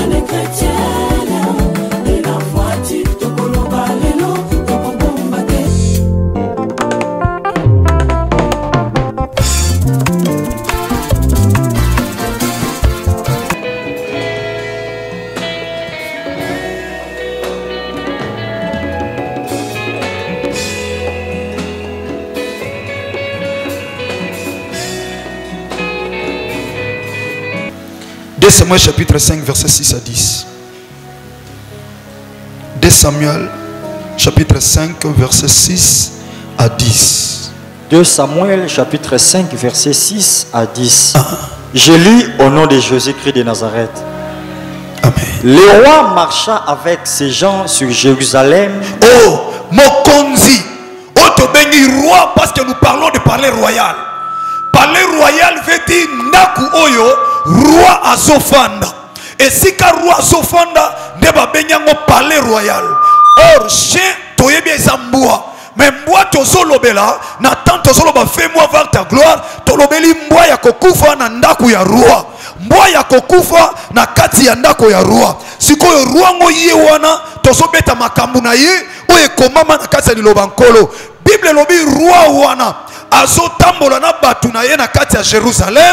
Samuel chapitre 5 verset 6 à 10. 2 Samuel chapitre 5 verset 6 à 10. 2 Samuel chapitre 5 verset 6 à 10. Je lis au nom de Jésus-Christ de Nazareth. Amen. Le roi marcha avec ses gens sur Jérusalem. Oh, Mokonzi. Oh, tu bénis roi parce que nous parlons de parler royal. Parler royal veut dire Naku Oyo. Roi azofanda. Et si ka roi azofanda, ne ba benyango palais royal. Or, chien, toye bien zamboua. Mais moi, tozolobela, n'attends tozoloba, fais-moi voir ta gloire. Tolobeli mboa ya kokufa na ndaku ya roi. Mboa ya kokufa na kati ya ndako ya roi. Sikoyo roi ngo ye wana, tozobeta makambu na ye, oye komama na kati ya lilobankolo. Bible lobi roi wana, azotambola na batu na ye na kati ya Jérusalem.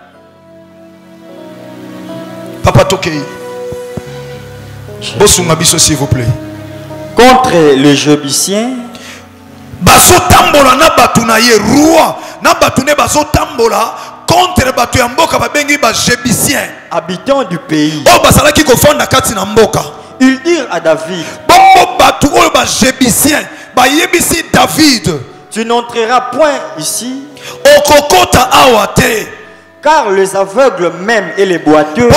Papa Tokei. Bosunga biso s'il vous plaît. Contre les Jébusiens. Baso tambola na batu na ye roi. Na batu ne baso tambola contre batu ya mboka babengi ba Jébusiens. Habitants du pays. Oh basala ki kofanda kati na mboka. Ils dirent à David. Bombo batu o ba Jébusiens. Ba yebisi David. Tu n'entreras point ici. Okokota awate. Car les aveugles même et les boiteux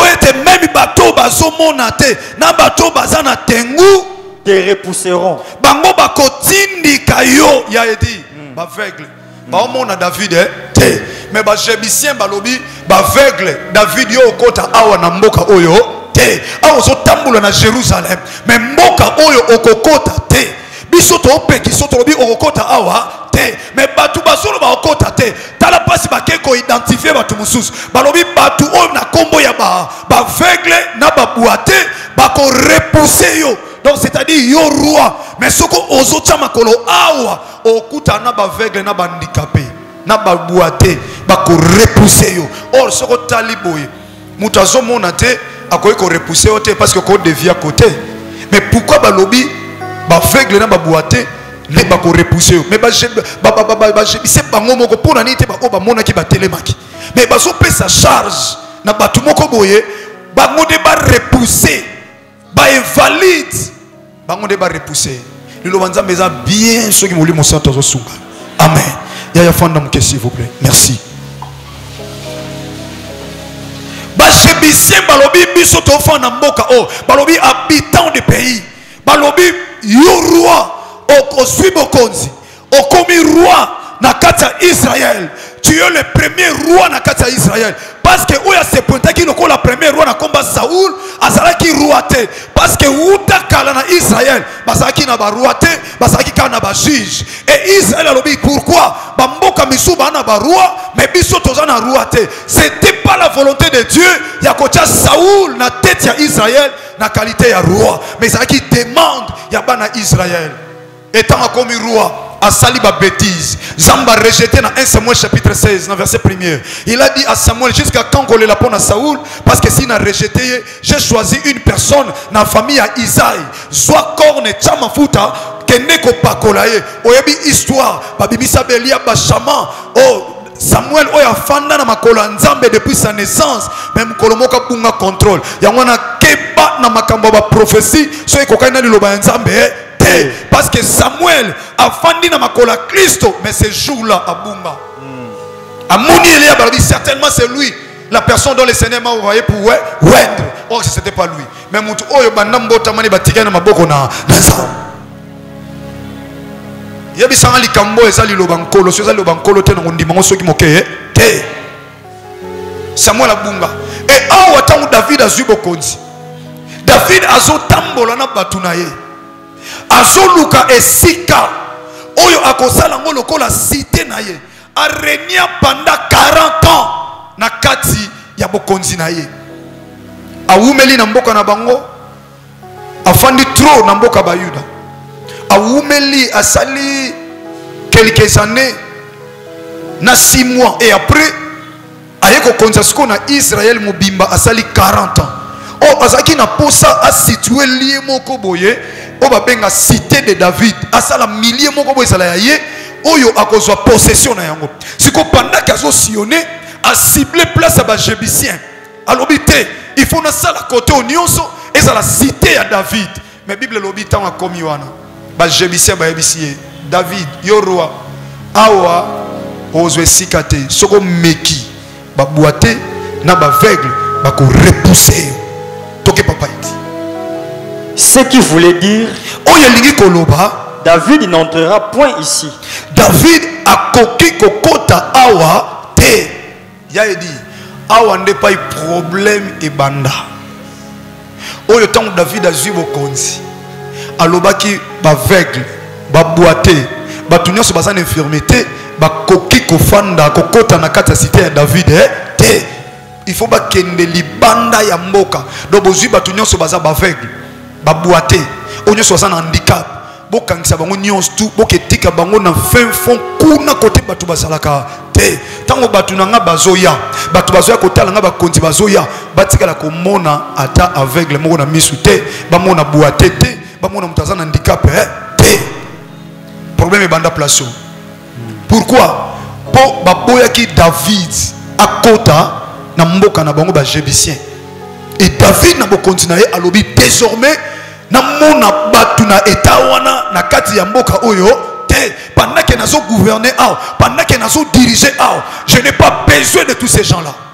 te repousseront. Bango bakotindika yo ya edi baveugle baomona David te mais ba Jébusien balobi baveugle David yo okota awa na mboka oyo te awa zo tambula na Jérusalem mais mboka oyo okokota te biso to peki so to lobi okokota awa te mais batu basolo ba okota te tala pasi bakeko identifier batu mususu balobi batu oyo na kombo ya ba aveugle na ba boite bako repousser yo. Donc c'est-à-dire yo roi mais soko ozocha makolo awa okuta na ba aveugle na ba handicapé na ba boite bako repousser yo. Or soko taliboye mutu azomona te akoyi ko repousser yo te parce que ko devient à côté. Mais pourquoi balobi ba aveugle na ba boite les bako repousser mais c'est pas ngo moko pona ni te ba oba mona ki ba telemaki mais baso pe sa charge na batu moko boye bango de ba repousser ba invalide bango de ba repousser lilo banza meza bien ceux qui moli mosanto zo sunga. Amen. Ya fanda mke s'il vous plaît. Merci. Ba Jébusien balobi biso to fanda mboka o balobi habitant du pays balobi yo roi Okosui Bokonzi, Okomi roi na kati ya Israël. Tu es le premier roi na kati ya Israël. Parce que oya se pointa ki noko la premier roi na komba Saoul, azalaki roi te. Parce que uta kala na Israël, bazalaki na ba roi te, bazalaki ka na ba juge. Et Israël alobi pourquoi ba mboka misuba na ba roi, mais biso toza na roi te. C'était pas la volonté de Dieu ya kotia Saoul na tête ya Israël na qualité ya roi, mais azalaki demande ya bana Israël. Étant comme roi, à Saliba bêtise, Zamba rejeté dans 1 Samuel chapitre 16, dans verset 1er. Il a dit à Samuel, jusqu'à quand qu'on la pone à Saoul, parce que s'il a rejeté, j'ai choisi une personne dans la famille à Isaïe. Soit corne chamafuta, keneko pakolaye. Oyebi histoire, babimisa belia bachama. Oh, Samuel oya fanda na makola nzambe depuis sa naissance. Même kolomoka bunga contrôle. Yangwana keba na makambo ba prophétie, so ekokaina liloba nzambe. Parce que Samuel a fandi na makola Christo, mais ce jour-là à Bunga. Amoni Elia dit certainement c'est lui, la personne dont le Seigneur m'a envoyé pour rendre. Or ce n'était pas lui. Mais mutu oyo banambo tamani batika na maboko na nza. Yebi sanga likambo ezali lobankolo, so ezali lobankolo te na ndima ngo soki mokeye te. Samuel a Bunga. Et awa tangu David azubo konzi. David azo tambola na batuna ye. Azoluka esika oyo akosala ngo lokola cité na ye a régné pendant 40 ans na kati ya bokonzi na ye. awumeli na mboka na bango, afandi trop na mboka bayuda, awumeli asali quelques années na 6 mois, et après ayeko konzasko na Israël mobimba asali 40 ans. O azaki na posa a situé lié moko boye o babenga cité de David, asala millier moko boye sala yaye oyo akozwa possession na yango. Siko pendant kazo sionné a ciblé place à ba Jébusien. Alobi te il faut na sala côté onionso et ça la cité à David. Mais Bible lobi tant a komi wana ba Jébusien ba yebisi David yo roi awa ozwe sikate soko meki ba boité na ba aveugle ba ko repousser toke papa iti. Ce qui voulait dire oyo lingi koloba David n'entrera point ici. David a koki kokota awa te. Ya dit awa n'est pas problème et banda. Oyo tant David a zui bokonzi. Alobaki ba aveugle, ba boité, ba tunyo so bazana infirmité, ba koki kofanda kokota na kata cité ya David te. Il faut ba kende libanda ya mboka. Do bozui ba tunyo so baza ba aveugle, ba boité, onyo so bazana handicap. Bokangisa bango nyonso tu boketika bango na fin fond kuna kote batu basalaka te. Tango batu nanga bazoya, batu bazoya kotala nga bakonzi bazoya, batikala komona ata aveugle moko na misu te, bamona boité te, bamona mutaza na handicap te. Problème banda place. Pourquoi? Po baboya ki David akota na mboka na bango ba Jébusien. Et David na bokonzi na ye alobi désormais na mona batu na etawana na kati ya mboka oyo te, pendant que nazo gouverner ao, pendant que nazo diriger ao, je n'ai pas besoin de tous ces gens là.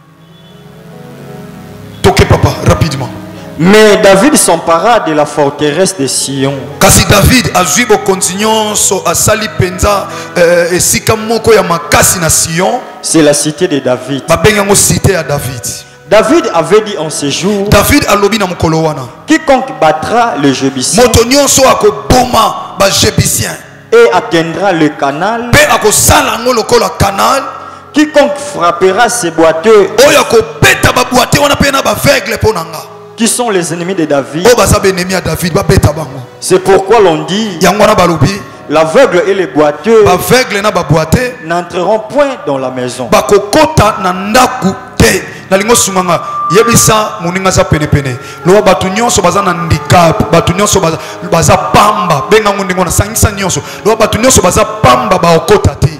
Toke papa rapidement. Mais David s'empara de la forteresse de Sion. Kasi David a zui bo continuons so asali penza esika moko ya makasi na Sion, C'est la cité de David. ba bengango cité ya David. David avait dit en ce jour, David alobi na mokolo wana, quiconque battra le Jébusien moto nyonso akoboma ba Jébusien et atteindra le canal, pe akosala ngo lokola canal, quiconque frappera ces boiteux oyo akobeta ba boité wana pe na ba aveugle ponanga qui sont les ennemis de David. o baza benemi ya David ba beta bango. C'est pourquoi l'on dit, Yango wana balobi l'aveugle et les boiteux ba aveugle na ba boité n'entreront point dans la maison. ba kokota na ndaku te. Na lingo sunganga yebisa muninga za pene pene lo batu nyonso baza na handicap, batu nyonso baza pamba benga ngundingo na sangisa nyonso lo batu nyonso baza pamba ba okota te.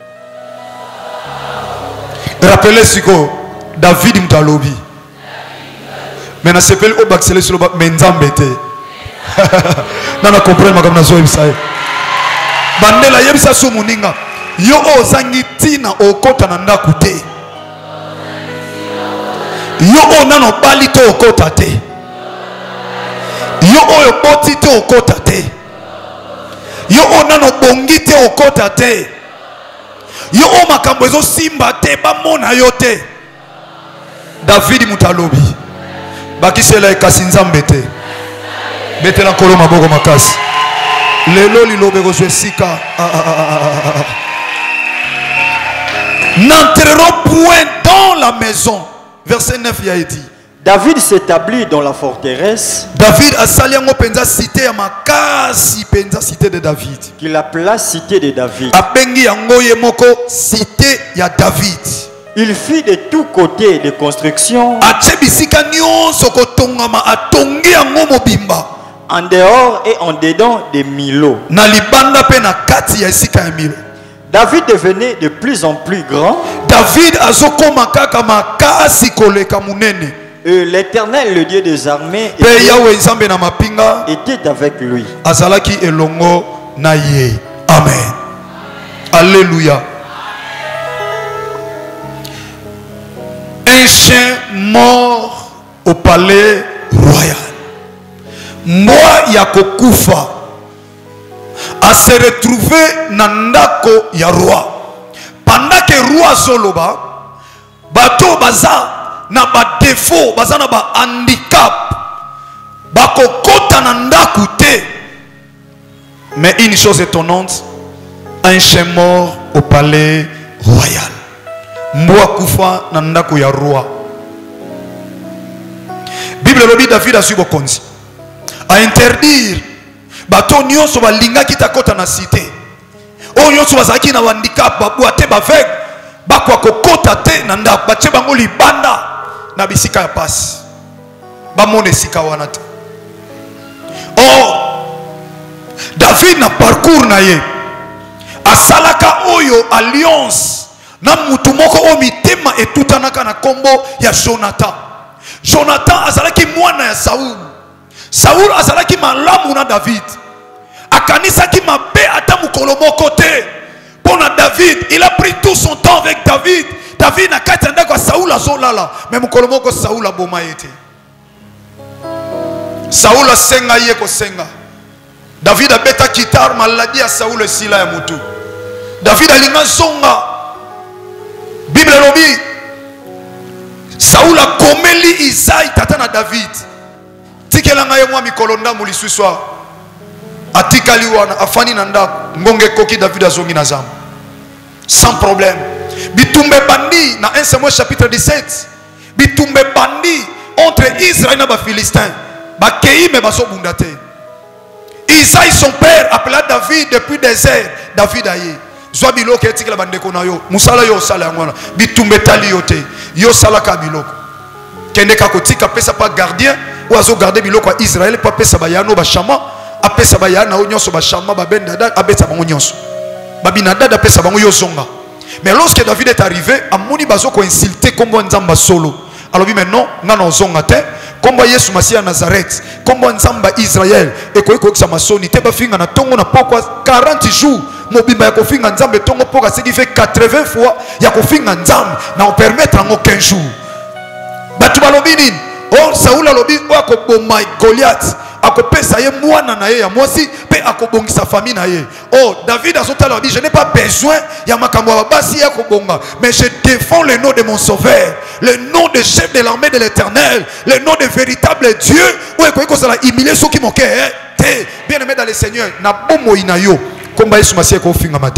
Rappelez siko David mtalobi mais na sepeli o baxele sur le menzambe te. Na comprendre makam na zo yebisa bandela yebisa so muninga yo ozangi tina okota na ndaku te. Yo onano bali to okota te. Yo oyo boti te okota te. Yo onano bongi te okota te. Yo o makambo ezo simba te bamona yo te. David mutalobi bakisela ekasi nzambe te. Betela nkolo maboko makasi lelo lilobe kozwe sika n'entreront point dans la maison. Verset 9 il a dit David s'établit dans la forteresse David a sali yango penza cité ya makasi penza cité de David qu'il appela cité de David. abengi yango ye moko cité ya David. Il fit de tous côtés des constructions atie bisika nyonso kotongama atongi yango mobimba en dehors et en dedans des Milo. na libanda pe na kati ya esika ya Milo. David devenait de plus en plus grand David azokoma kaka makasi koleka munene et l'Éternel, le Dieu des armées, pe Yahweh nzambe na mapinga était avec lui. azalaki elongo na ye. Amen. Alléluia. Un chien mort au palais royal. Mbwa ya kokufa a se retrouver na ndako ya roi. Pendant que roi soloba bato baza na ba défaut, baza na ba handicap, bakokota na ndaku te. Mais une chose étonnante, un chien mort au palais royal. Mbwa kufa na ndako ya roi. Bible lobi David a su bokonzi. A interdire bato nyonso balinga kita kota na cité. O nyonso bazaki na handicap babuate bavek bakwa kokota te na ndako bache bango libanda na bisika ya pasi. Ba mone sika wana te. David na parcours na ye asalaka oyo alliance na mutu moko o mitema etutanaka na kombo ya Jonathan. Jonathan azalaki mwana ya Saul. Saul azalaki malamu na David. Akanisaki mabe ata mukolo moko te. Pona David, il a pris tout son temps avec David. David na kati ndako Saul azolala, mais mukolo moko Saul aboma yete. Saul asenga ye ko senga. David a beta kitar maladi ya Saul sila ya mutu. David alinga zonga. Bible lobi Saul a komeli Isaïe tata na David. Tikelanga ye mwa mikolo ndamu lisuiswa. Atikali wana afani na ndako ngonge koki David azongi na zamu. Sans problème. Bitumbe bandi na 1 Samuel chapitre 17. Bitumbe bandi entre Israël et les Philistins. Bakei me baso bundate. Isaïe son père appela David depuis désert. David aye. Zwa biloko etiki la bandeko na yo. Musala yo sala ngwana. Bitumbe tali yote. Yo sala ka biloko. Kende ka kotika pesa pa gardien ou azo garder biloko à Israël pa pesa bayano ba chama, apesa bayana o nyonso ba chama ba bendada abeta bango nyonso. Babinadada pesa bango yo zonga. Mais lorsque David est arrivé, amoni bazo ko insulter kombo nzamba solo. Alors oui maintenant, ngana zonga te. Kombo Yesu Masia Nazareth, kombo nzamba Israël et ko ko masoni te ba finga na tongo na pokwa 40 jours. Mobimba ya kofinga nzambe tongo poka ce qui fait 80 fois ya kofinga nzambe na on permettre en aucun jour. Batu balobi nini? Oh Saul alobi o akoboma Goliath, akopesa ye mwana na ye ya mwasi pe akobongisa famille na ye. Oh David azotala lobi je n'ai pas besoin ya makambo ya basi ya kobonga, mais je défends le nom de mon sauveur, le nom de chef de l'armée de l'Éternel, le nom de véritable Dieu. Ou ekoiko sala humilier ceux qui moquent te bien-aimé dans le Seigneur na bomo inayo komba Yesu Masia ko finga mate.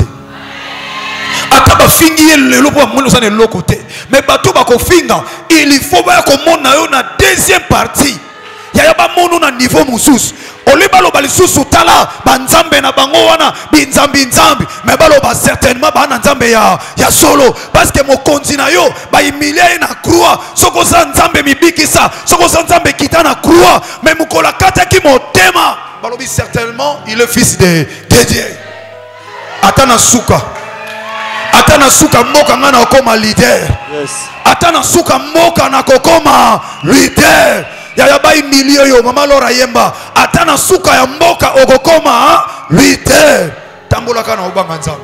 Ataba fingi le lopo mwana sana le côté. Mais bato ba ko finga, il faut ba ko mona yo na deuxième partie. Ya ba mono na niveau mususu. Oli balo bali susu tala banzambe na bango wana binzambi nzambi. Mais balo ba certainement ba na nzambe ya solo parce que mo kontina yo ba humilier na croix. Soko za nzambe mibikisa, soko za nzambe kita na croix. Mais mukola kata ki motema. Balobi certainement il est fils de Dieu. Atana suka. Atana suka moka ngana okoma leader. Yes. Atana suka moka na kokoma leader. Ya bai milio yo mama Lora yemba. Atana suka ya moka okokoma leader. Tambola kana obanga nzambe.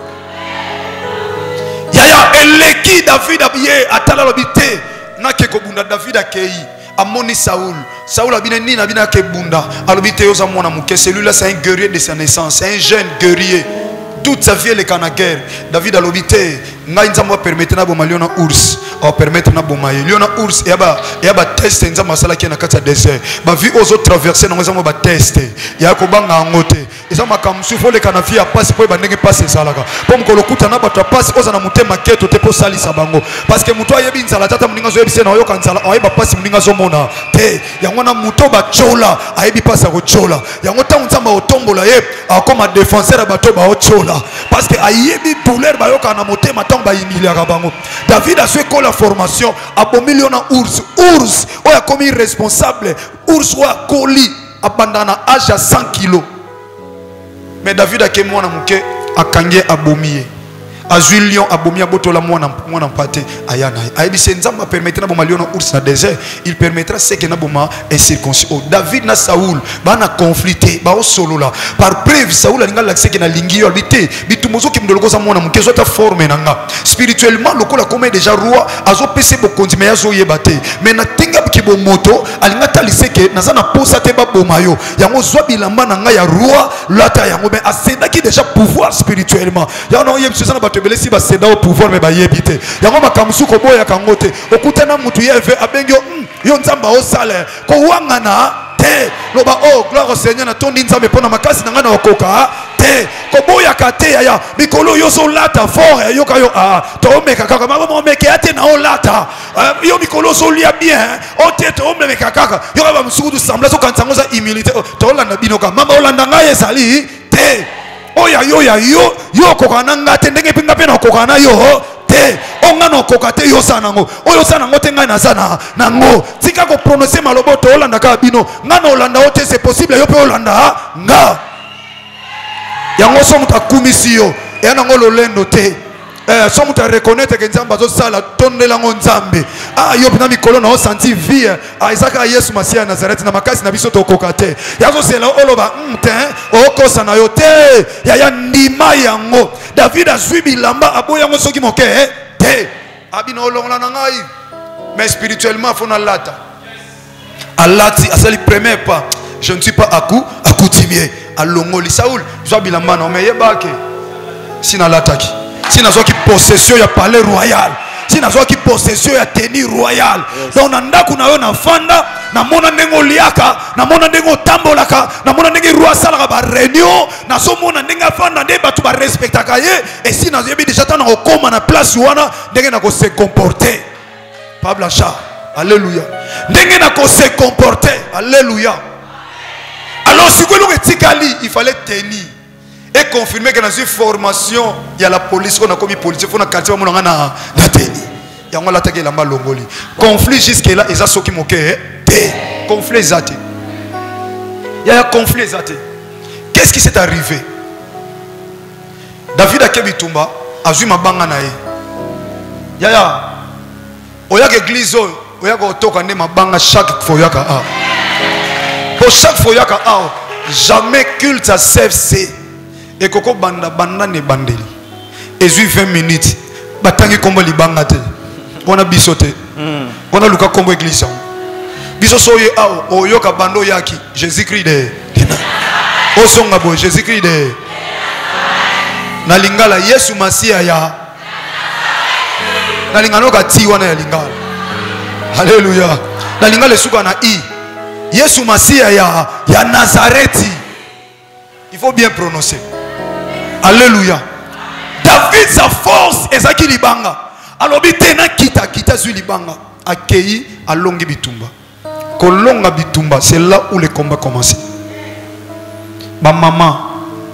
Ya eleki David abiye atala lobite na kekobunda David akei. Amoni Saul. Saul a bien ni na bina kebunda. Alobite yo za mwana muke. Celui-là c'est un guerrier de sa naissance, c'est un jeune guerrier. Toute sa vie elle est en guerre. David a l'obité. Nga nzambo permettre na boma liona ours. A permettre na boma liona ours. Et aba test nzambo sala ki na kata désert. Ba vie aux autres traverser na nzambo ba test. Ya ko banga ngote. Ezama kamsu fo le kana vie a passe po ba ndenge passe salaka. Po mkolo kuta na ba passe oza na mutema keto te po salisa bango. Parce que muto ayebi nzala tata muninga zo yebise na yo kanzala. Ayeba passe muninga zo mona. Te yango na muto ba chola. Ayebi passe ko chola. Yango ta nzamba otombola ye. Akoma défenseur ba to ba o chola. Parce que ayebi douleur ba yo kana motema ba humiliaka bango. David a fait la formation a bomiliona ours o ya commis responsable ours o ya koli abandana âge à 100 kilos. Mais David a ke mwana muke akange abomiye azui lion abomiya botola mwana mpate ayana aibi senzamba permettra boma lion ours na désert, il permettra ce que na boma incirconcis. David na Saul bana conflité ba o solo la par preuve Saul alinga la que na lingi yo habité bitumozo ki mdoloko za mwana muke zo ta forme nanga spirituellement lokola comme déjà roi azo pese bokonzi mais azo yebate mais na tinga ki bo moto alinga talise que na za na posa te ba boma yo yango zo bilamba nanga ya roi lata yango mais asenda ki déjà pouvoir spirituellement ya no yem susana bato belesi ba seda au pouvoir mais ba yebite yango makamsu ko boya kangote okutana mutu yeve abengi yo nzamba o sale ko wangana te loba oh gloire au Seigneur na tondi nzambe pona makasi na ngana okoka te koboya kate ya mikolo yo so lata fort yo kayo to meka kaka mama meka ate na olata yo mikolo so lia bien o te to meka kaka yo ba msuku sambla so kansango za humilité to landa binoka mama olanda ngaye sali te oya yo kokana ngate ndenge pinga pena kokana yo te ongano kokate yo sanango oyo sanango te ngai na sana nango tika ko prononcer malobo to olanda ka bino ngana olanda ote c'est possible yo pe olanda nga yango so muta kumisi yo ya nango lolendo te so muta reconnaître que nzamba zo sala tondela ngo nzambe yo pina mikolo na o senti vie Isaac Yesu Masia Nazareth na makasi na biso to kokate yazo sela oloba okosa na yo te ya ndima yango David azwi bilamba aboya ngo soki moke te abino olongola na ngai mais spirituellement fona lata alati asali premier pas je ne suis pas accoutumé alongoli Saoul zwa bilamba na mais yebake sina lataki sina zwa ki possession ya palais royal sina zwa ki possession ya tenue royale donc nanda kuna yo na fanda na mona ndengo liaka na mona ndengo tambolaka na mona ndenge roi salaka ba réunion na so mona ndenga fanda nde batu ba respectaka ye et si na yebi déjà tana kokoma na place wana ndenge na ko se comporter pas blanchard alléluia ndenge na ko se comporter alléluia alors si vous etikali il fallait tenir et confirmer que dans une formation il y a la police on a commis police faut na quartier mon na tenir yango la take lamba longoli conflit jusque là eza soki moke te conflit zate il y a conflit zate qu'est-ce qui s'est arrivé David akebitumba azui mabanga na ye ya oya église oya ko toka ne mabanga chaque fois yaka pour chaque fois yaka jamais culte à CFC et koko banda ne bandeli et 20 minutes batangi kombo libanga te on a bisoté on a luka kombo église biso soye oyoka bando yaki Jésus-Christ de osonga bo Jésus-Christ de na lingala Yesu Masia ya na lingano ka ti wana ya lingala alléluia na lingala suka na Yesu Masia ya Nazareti il faut bien prononcer alléluia David sa force ezaki libanga alobi tena kita zui libanga akei alongi bitumba kolonga bitumba c'est là où le combat commence ma maman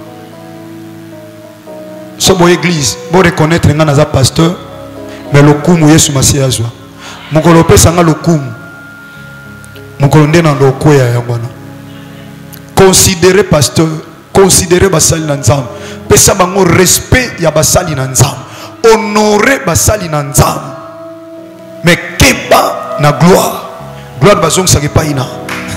so bo église bo reconnaître nga naza pasteur mais le kumu Yesu Masia azwa mokolo pesa nga le kumu mokolo ndena ndo koya yangwana considérer pasteur considérer basali na nzambe pesa bango respect ya basali na nzambe honorer basali na nzambe mais keba na gloire bazong sake pa ina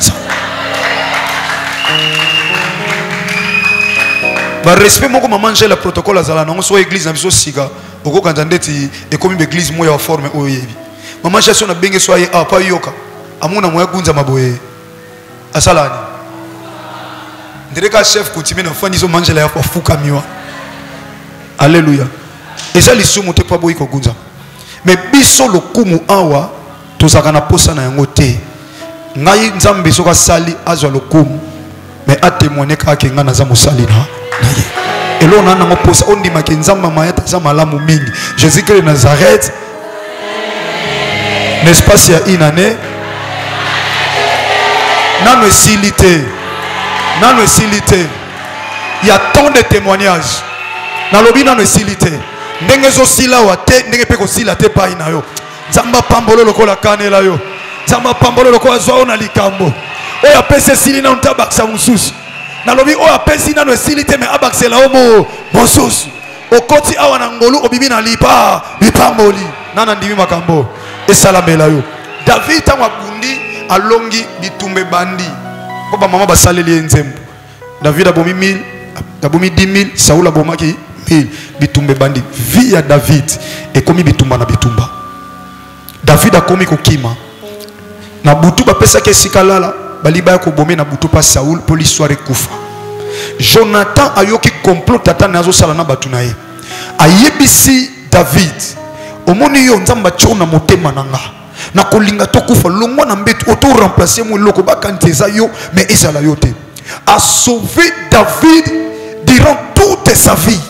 ba respect moko manger la protocole azala nango so église na biso sika oko kanda ndeti ekomi be église moya forme oyebi manger so na benge so aye pa yoka amuna moya kunza maboye asalani ndireka chef coutumier na fani so manger la ya fuka miwa alléluia et ça lisumu te pa boyi ko kunza mais biso lokumu awa tozaka na posa na yango te ngai nzambe soka sali azwa lokumu mais a témoigner ka ke ngana za mosali na ye elo na nango posa ondima ke nzamba mayata za malamu mingi Jésus-Christ de Nazareth n'est-ce pas si une année nano esilité il y a tant de témoignages na lobi nano esilité ndenge zo sila wa te ndenge pe ko sila te pa ina yo nzamba pambolo lokola kanela yo nzamba pambolo lokola zwa na likambo oyo apese sili na ntabaksa mususu na lobi oyo apesi nano esilité mais abaksela omo mosusu okoti awa na ngolu obibi na lipamboli nana ndimi makambo esalamela yo David tango abundi alongi bitumbe bandi ko ba mama basaleli nzembo David abomi 1000 abomi 10000 Saul abomaki 1000 bitumbe bandi vie ya David ekomi bitumba na bitumba David akomi kokima na butu bapesa ke sikalala baliba ko bomé na butu pa Saul pour l'histoire kufa Jonathan ayoki complot tata nazo sala na batu na ye ayebisi David omoni yo nzamba chona motema nanga na kolinga to kufa longwa na mbetu auto remplacer mo loko bakanteza yo mais ezala yo te a sauvé David du durant toute sa vie.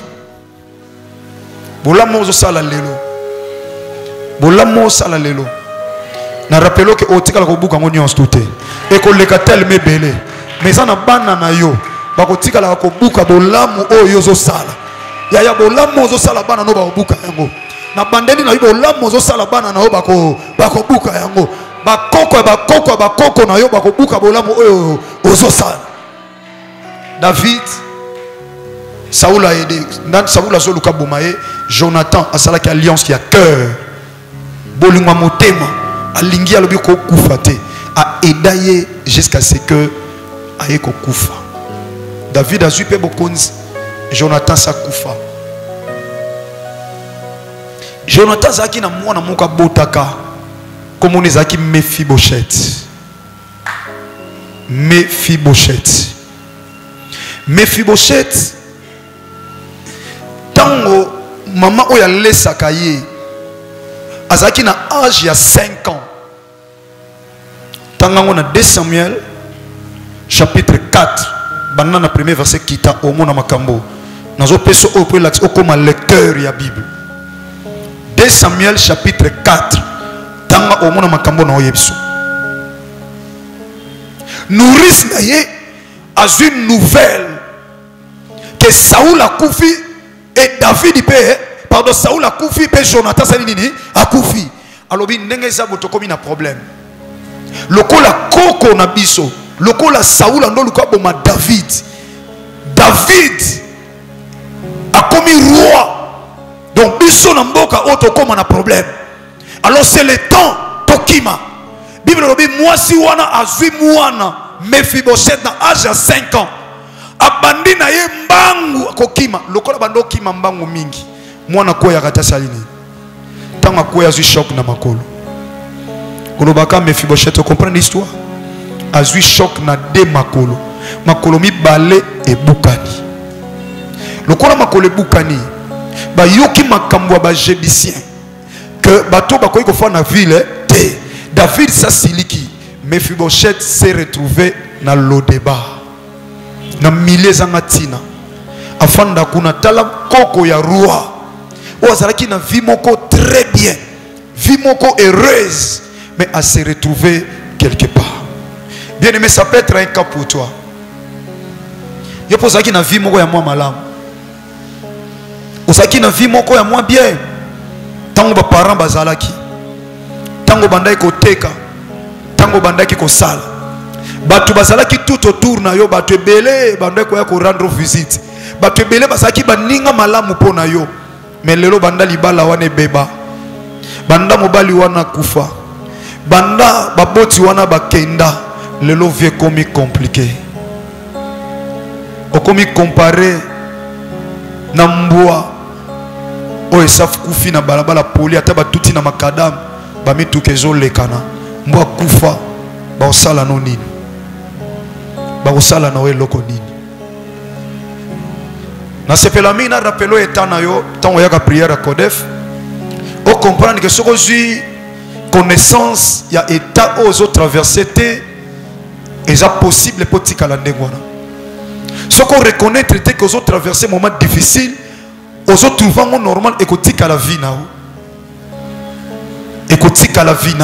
Bolamo sala lelo. Bolamo sala lelo. Na rappelo que otika la kobuka ngonyons tout et ko leka tel mebele. Mais ça na bana na yo. Ba kotika la kobuka bolamu oyo zo sala. Ya bolamu zo sala bana no ba kobuka yango. Na bandeli na yo bolamu zo sala bana na yo ba kobuka yango. Ba koko na yo ba kobuka bolamu oyo ozo sala. David Saoul a aidé. Saoul a zoluka bomaye. Jonathan a salaki alliance qui a cœur. Bolingwa motema. Alingi alobi ko kufate. A aidaye jusqu'à ce que aye ko kufa. David a zupe bokonzi. Jonathan sa kufa. Jonathan zaki na mwana moka botaka. Comme on ezaki Mephibosheth. Mephibosheth. Tango maman oya lesaka ye. Azaki na âge ya 5 ans. Tango na 2 Samuel chapitre 4. Banana premier verset kita au mona makambo. Nazo peso o relax o comme lecteur ya Bible. 2 Samuel chapitre 4. Tanga au mona makambo na oyebso. Nourrice na ye a une nouvelle que Saoul a koufi et David pardon Saoul a koufi et Jonathan salini a koufi. Alors bi ndenge za botokomi na problème. Lokola koko na biso, lokola Saoul ando luka boma David. David a commis roi. Donc biso na mboka otokoma na problème. Alors c'est le temps tokima. Bible lobi moi si wana azui mwana Mephibosheth na âge à 5 ans. Abandi na ye mbangu kokima lokola bando kima mbangu mingi. Mwana ko ya kata salini. Tanga ko ya zui choc na makolo. Kolobaka Mephibosheth, tu comprends l'histoire? Azui choc na de makolo. Makolo mi balé et bukani. Lokola makolo e bukani. Ba yoki makambo ba jébicien. Que bateau bakoyi ko fa na ville te. David sa siliki. Mephibosheth s'est retrouvé dans Lodeba. Na milieu zangatina. Afanda kuna tala koko ya roi. Ozalaki na vie moko très bien. Vie moko heureuse. Mais à se retrouver quelque part. Bien aimé, ça peut être un cas pour toi. Je pense que na vie moko ya moi malam. Osaki na vie moko ya moi bien. Tango ba parents bazalaki. Tango bandai ko teka. Tango bandai ko sala. Batu bazalaki tout autour na yo batu ebele bandai ko ya ko rendre visite. Batu ebele bazalaki baninga malamu pona yo. Mais lelo banda libala wane beba. Banda mobali wana kufa. Banda baboti wana bakenda. Lelo vie komi compliqué. Okomi comparé na mbwa. O esaf kufi na balabala poli ata batuti na makadam ba mitukezo lekana. Mbwa kufa ba osala no nini. Ba osala na we loko nini. Na sepela mina rappelo etana yo tango yaka prière à Kodef. O comprendre que ce que j'ai connaissance il y a état aux autres traversés et ça possible petit kalandengwana. Ce qu'on reconnaître était que aux autres traversés moment difficile aux autres trouvant normal et que la vie na et que la vie na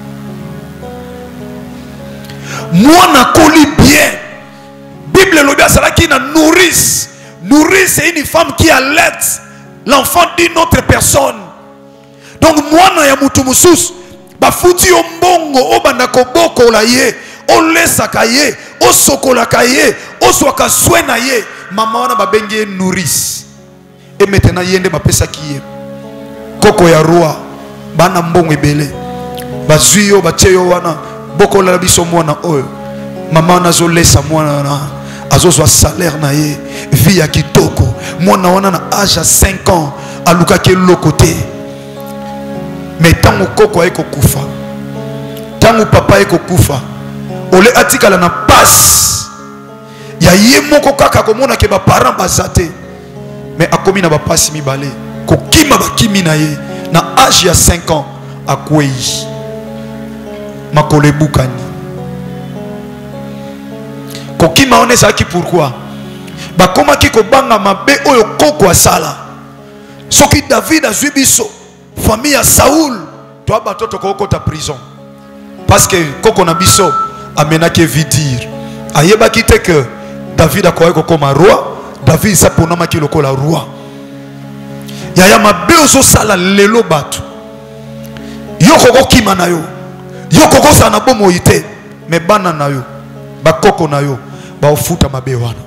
moi na coli bien Bible lobia sala qui na nourrice c'est une femme qui allait l'enfant d'une autre personne. Donc moi na ya mutu mususu ba futi ombongo obanda koboko la ye o lesaka ye o sokola ka ye o swaka swena ye mama wana ba bengi nourrice. Et maintenant yende ba pesa ki ye koko ya roi bana mbongo ebele bazuyo bacheyo wana boko la biso mwana oyo mama na zo lesa mwana na azozwa salaire na ye vie ya kitoko mwana wana na âge à 5 ans aluka ke lokote. Mais tango koko aiko kufa tango papa aiko kufa ole atikala na passe ya ye moko kaka komona ke ba parents bazate. Mais akomi na ba passe mibale kokima bakimi na ye na âge ya 5 ans akwei makole bukani kokima onesa ki pourquoi bakoma ki ko banga mabe oyo koko asala soki David azwi biso famille ya Saoul to abatoto ko kota prison parce que koko na biso amenaki vidir ayeba ki te que David akoye ko koma roi David sa ponama ki lokola roi yaya mabe ozo sala lelo bato yo koko kima na yo yo koko sa na bomo ite me bana na yo bakoko na yo ba ofuta mabe wana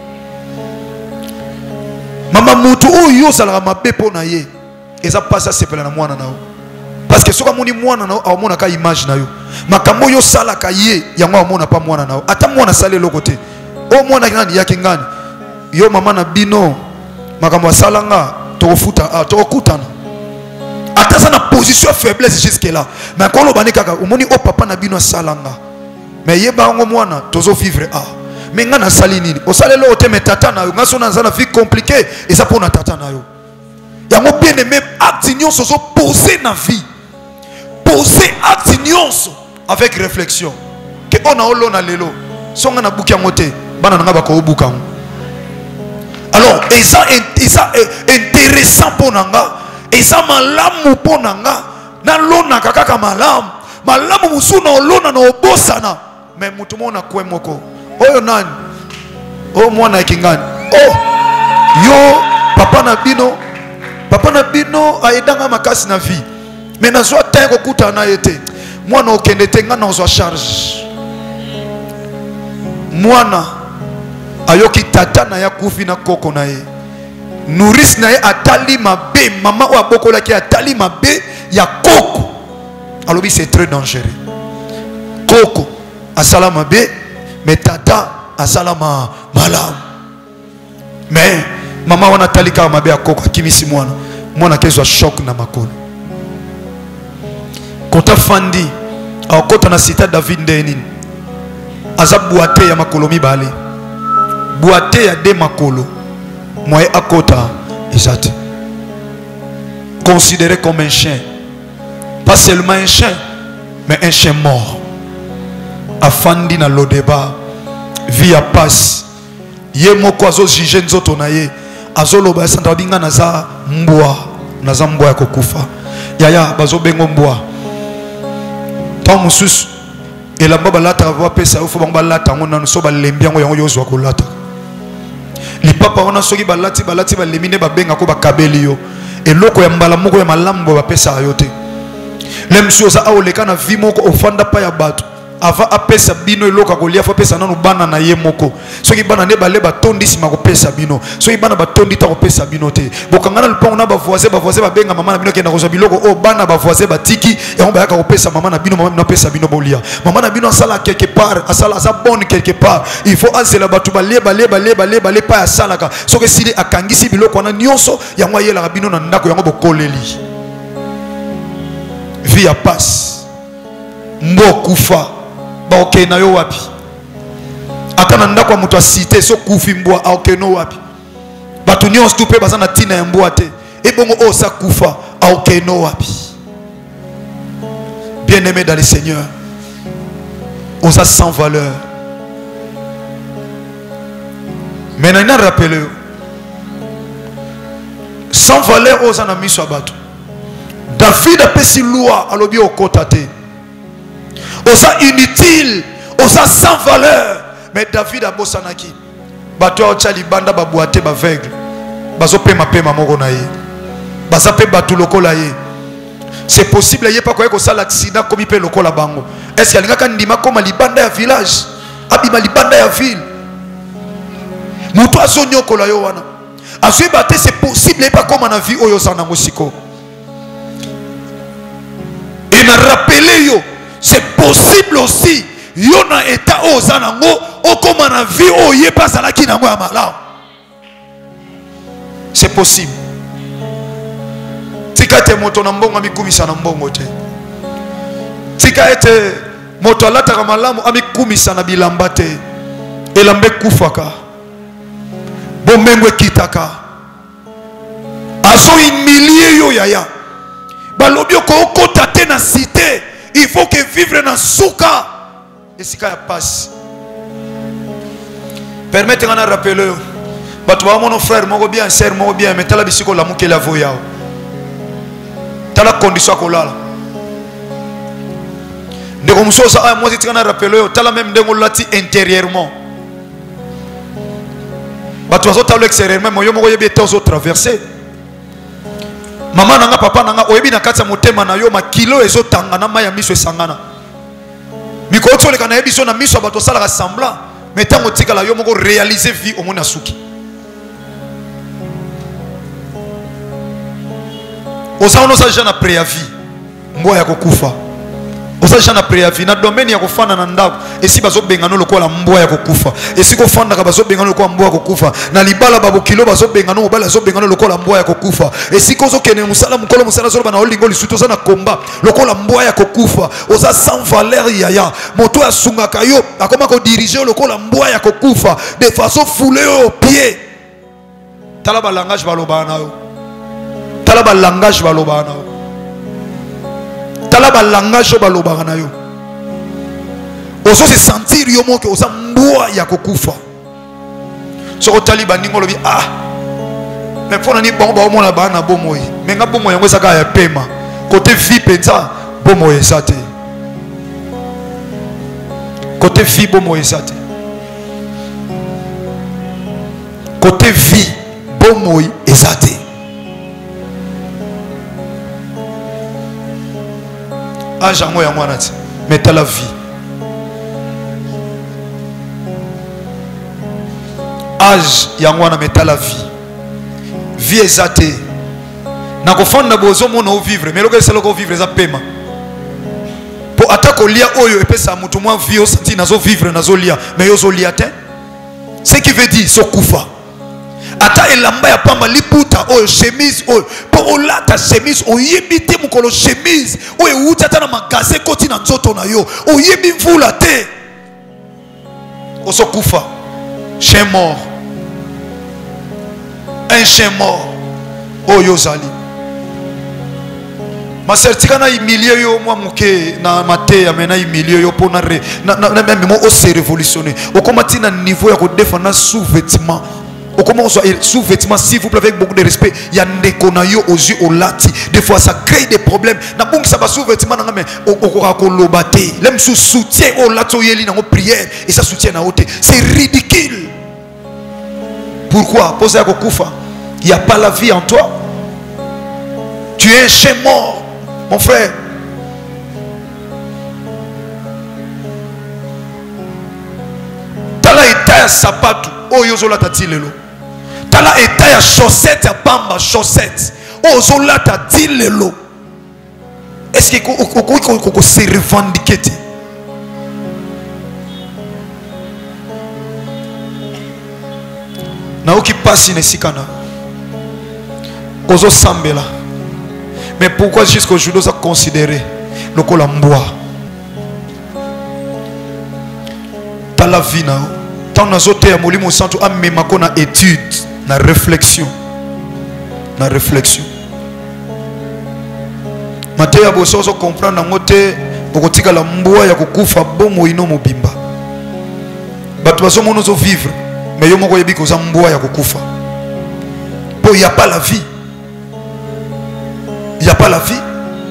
mama mutu oyo sala mabe pona ye eza pasa sepela na mwana na yo parce que soka moni mwana na yo amona ka image na yo makambo yo sala ka ye yango amona pa mwana na yo ata mwana sale lokote o mwana ngani yake ngani yo mama na bino makambo salanga tofuta tokutana ata sa na position faiblesse jusque là mais quand lo bani kaka omoni o papa na bino salanga mais yeba ngo mwana tozo vivre mais ngana sali nini o salelo o teme tata na yo ngaso na nzana vie compliquée et ça pour na tata na yo yango bien aimé acte nyonso so poser na vie poser acte nyonso avec réflexion que on a olo na lelo songa na buki yango te bana nga ba ko buka ngo alors et ça intéressant pour nanga et ça malamu pour nanga na lona kaka malamu musuna olona na obosana mais mutu mona kwe moko oyo nani o mwana kingani yo papa na bino aidanga makasi na vie mais na zo tango kuta na yete mwana okende te ngana ozo charge mwana ayoki tata na ya kufi na koko na ye nourrice na ye atali mabe mama o abokola ki atali mabe ya koko alobi c'est très dangereux koko asala mabe mais tata asala malam mais mama wana tali ka mabe ya koko akimisi mwana kezwa choc na makolo kota fandi akota na sita David ndenini aza boite ya makolo mibale boite ya de makolo moye akota ezate considéré comme un chien, pas seulement un chien mais un chien mort afandi na lodeba via passe ye moko azo juge nzoto na ye azoloba santa binga naza mbwa ya kokufa yaya bazo bengo mbwa tant mususu elamba balata va pesa ufo bango balata ngo nanu so balembi yango yango yozwa kolata lipapa wana soki balati balemine babenga ko bakabeli yo eloko ya mbala moko ya malambo bapesa yo te lemsi oza aoleka na vi moko ofanda pa ya bato ava apesa bino eloko kolia fa pesa nanu bana na ye moko soki bana ne bale batondi sima ko pesa bino soki bana batondi ta ko pesa bino te bokangana lupango na ba voisin babenga mama na bino kenda ko biloko o bana ba voisin batiki ya ba ka ko pesa mama na bino pesa bino bolia mama na bino asala quelque part asala za bonne quelque part il faut azela batu bale pa ya salaka soki sili akangisi biloko na nyonso yango yela bino na ndako yango bokoleli via passe mbo kufa ok na yo wapi akana ndako mutu asite so kufi mbwa ok no wapi batu nyonso tupe bazana tina ya mbwa te ebongo osa kufa ok no wapi bien aimé dans le Seigneur osa sans valeur mais na rappelé sans valeur osa na miso bato David a pesi loi alobi okota te osa inutile osa sans valeur mais David a bosanaki bato a tchali banda ba boite ba veugle bazo pema moko na ye baza pe batu lokola ye c'est possible ye pa ko sala accident comme pe lokola bango est-ce qu'il ngaka ndima koma libanda ya village abima libanda ya ville muto azonyokola yo wana azwi bate c'est possible ye pa koma na vie oyo sana ngosiko et na rappeler yo c'est possible aussi yo na état oza nango okoma na vie oye pasala ki nango ya malamu c'est possible tika te moto na mbongo amikumisa na mbongo te tika ete moto alataka malamu amikumisa na bilamba te elambe kufaka bomengo ekitaka azo humilie yo yaya balobi okokota te na cité il faut que vivre dans souka et sika ya passe permettez-moi de rappeler bato ba mon frère moko bien sœur moko bien mais tala bisiko la muke la voya tala condition ko lala ndeko musoza a moi tika na rappelo yo tala même ndengo lati intérieurement bato bazo tala extérieurement moyo moko yebi eto traverser maman nanga papa nanga oyebi na kati ya motema na yo makilo ezotanga na maya miso esangana mikolo le kana yebiso na miso bato sala rassembla mais tango tika la yo moko réaliser vie au mona suki osano sa jana préavis mboya ya kokufa osa jana préavis na domaine ya kofanda na ndako esi bazo bengano lokola mboya ya kokufa esi ko fanda ka bazo bengano lokola mboya ya kokufa na libala babo kilo bazo bengano mobala bazo bengano lokola mboya ya kokufa esi ko zo kene musala mukolo musala zo bana olingo lisuto za na komba lokola mboya ya kokufa osa sans valeur yaya moto asungaka yo akoma ko diriger lokola mboya ya kokufa de façon foulée au pied tala ba langage baloba na yo tala ba langage baloba na yo tala ba langage baloba na yo oso se sentir yo mo ke osa mboa ya kokufa soko tali baningo lobi ah mais fona ni bon ba omona ba na bomoyi mais nga bomoyi ngo saka ya pema côté vie penza bomoyi sate côté vie bomoyi sate côté vie bomoyi ezate âge yango ya mwana ti mais tala vie âge yango wana mais tala vie ezate na kofanda bozo mona o vivre mais loko eselo ko vivre za pema po atako lia oyo epesa mutu mwa vie o senti nazo vivre nazo lia mais yo zo lia te ce qui veut dire sokufa ata elamba ya pamba liputa oyo chemise oyo po olata chemise oyebite mukolo chemise oyo utata na magasin koti na nzoto na yo oyebi mvula te osokufa chien mort un chien mort oyo zali ma certika na humilier yo mwa muke na mate amena humilier yo pona re na même mo o se révolutionner okomati na niveau ya ko défendre sous-vêtement au comment on soit sous-vêtement s'il vous plaît avec beaucoup de respect il y a des konayo aux yeux au lati des fois ça crée des problèmes na bon ça va sous-vêtement na mais okora ko lobate l'aime sous soutien au lati yeli na prière et ça soutient na hauteur c'est ridicule pourquoi poser à kokufa il y a pas la vie en toi tu es un chien mort mon frère tala eta sapato oyo zola tatilelo tala eta ya chaussette ya pamba chaussette ozola tatilelo est-ce que ko se revendiquer na oki passe nesikana ozo sambela mais pourquoi jusqu'aujourd'hui ça considéré lokola mboa tala vie na tant na zote ya molimo santo amema ko na étude na réflexion Mateya bosozo comprendre nango te bokotika la mboa ya kokufa bomo ino mobimba bato baso mono zo vivre mais yo moko yebi ko za mboa ya kokufa po y a pas la vie il y a pas la vie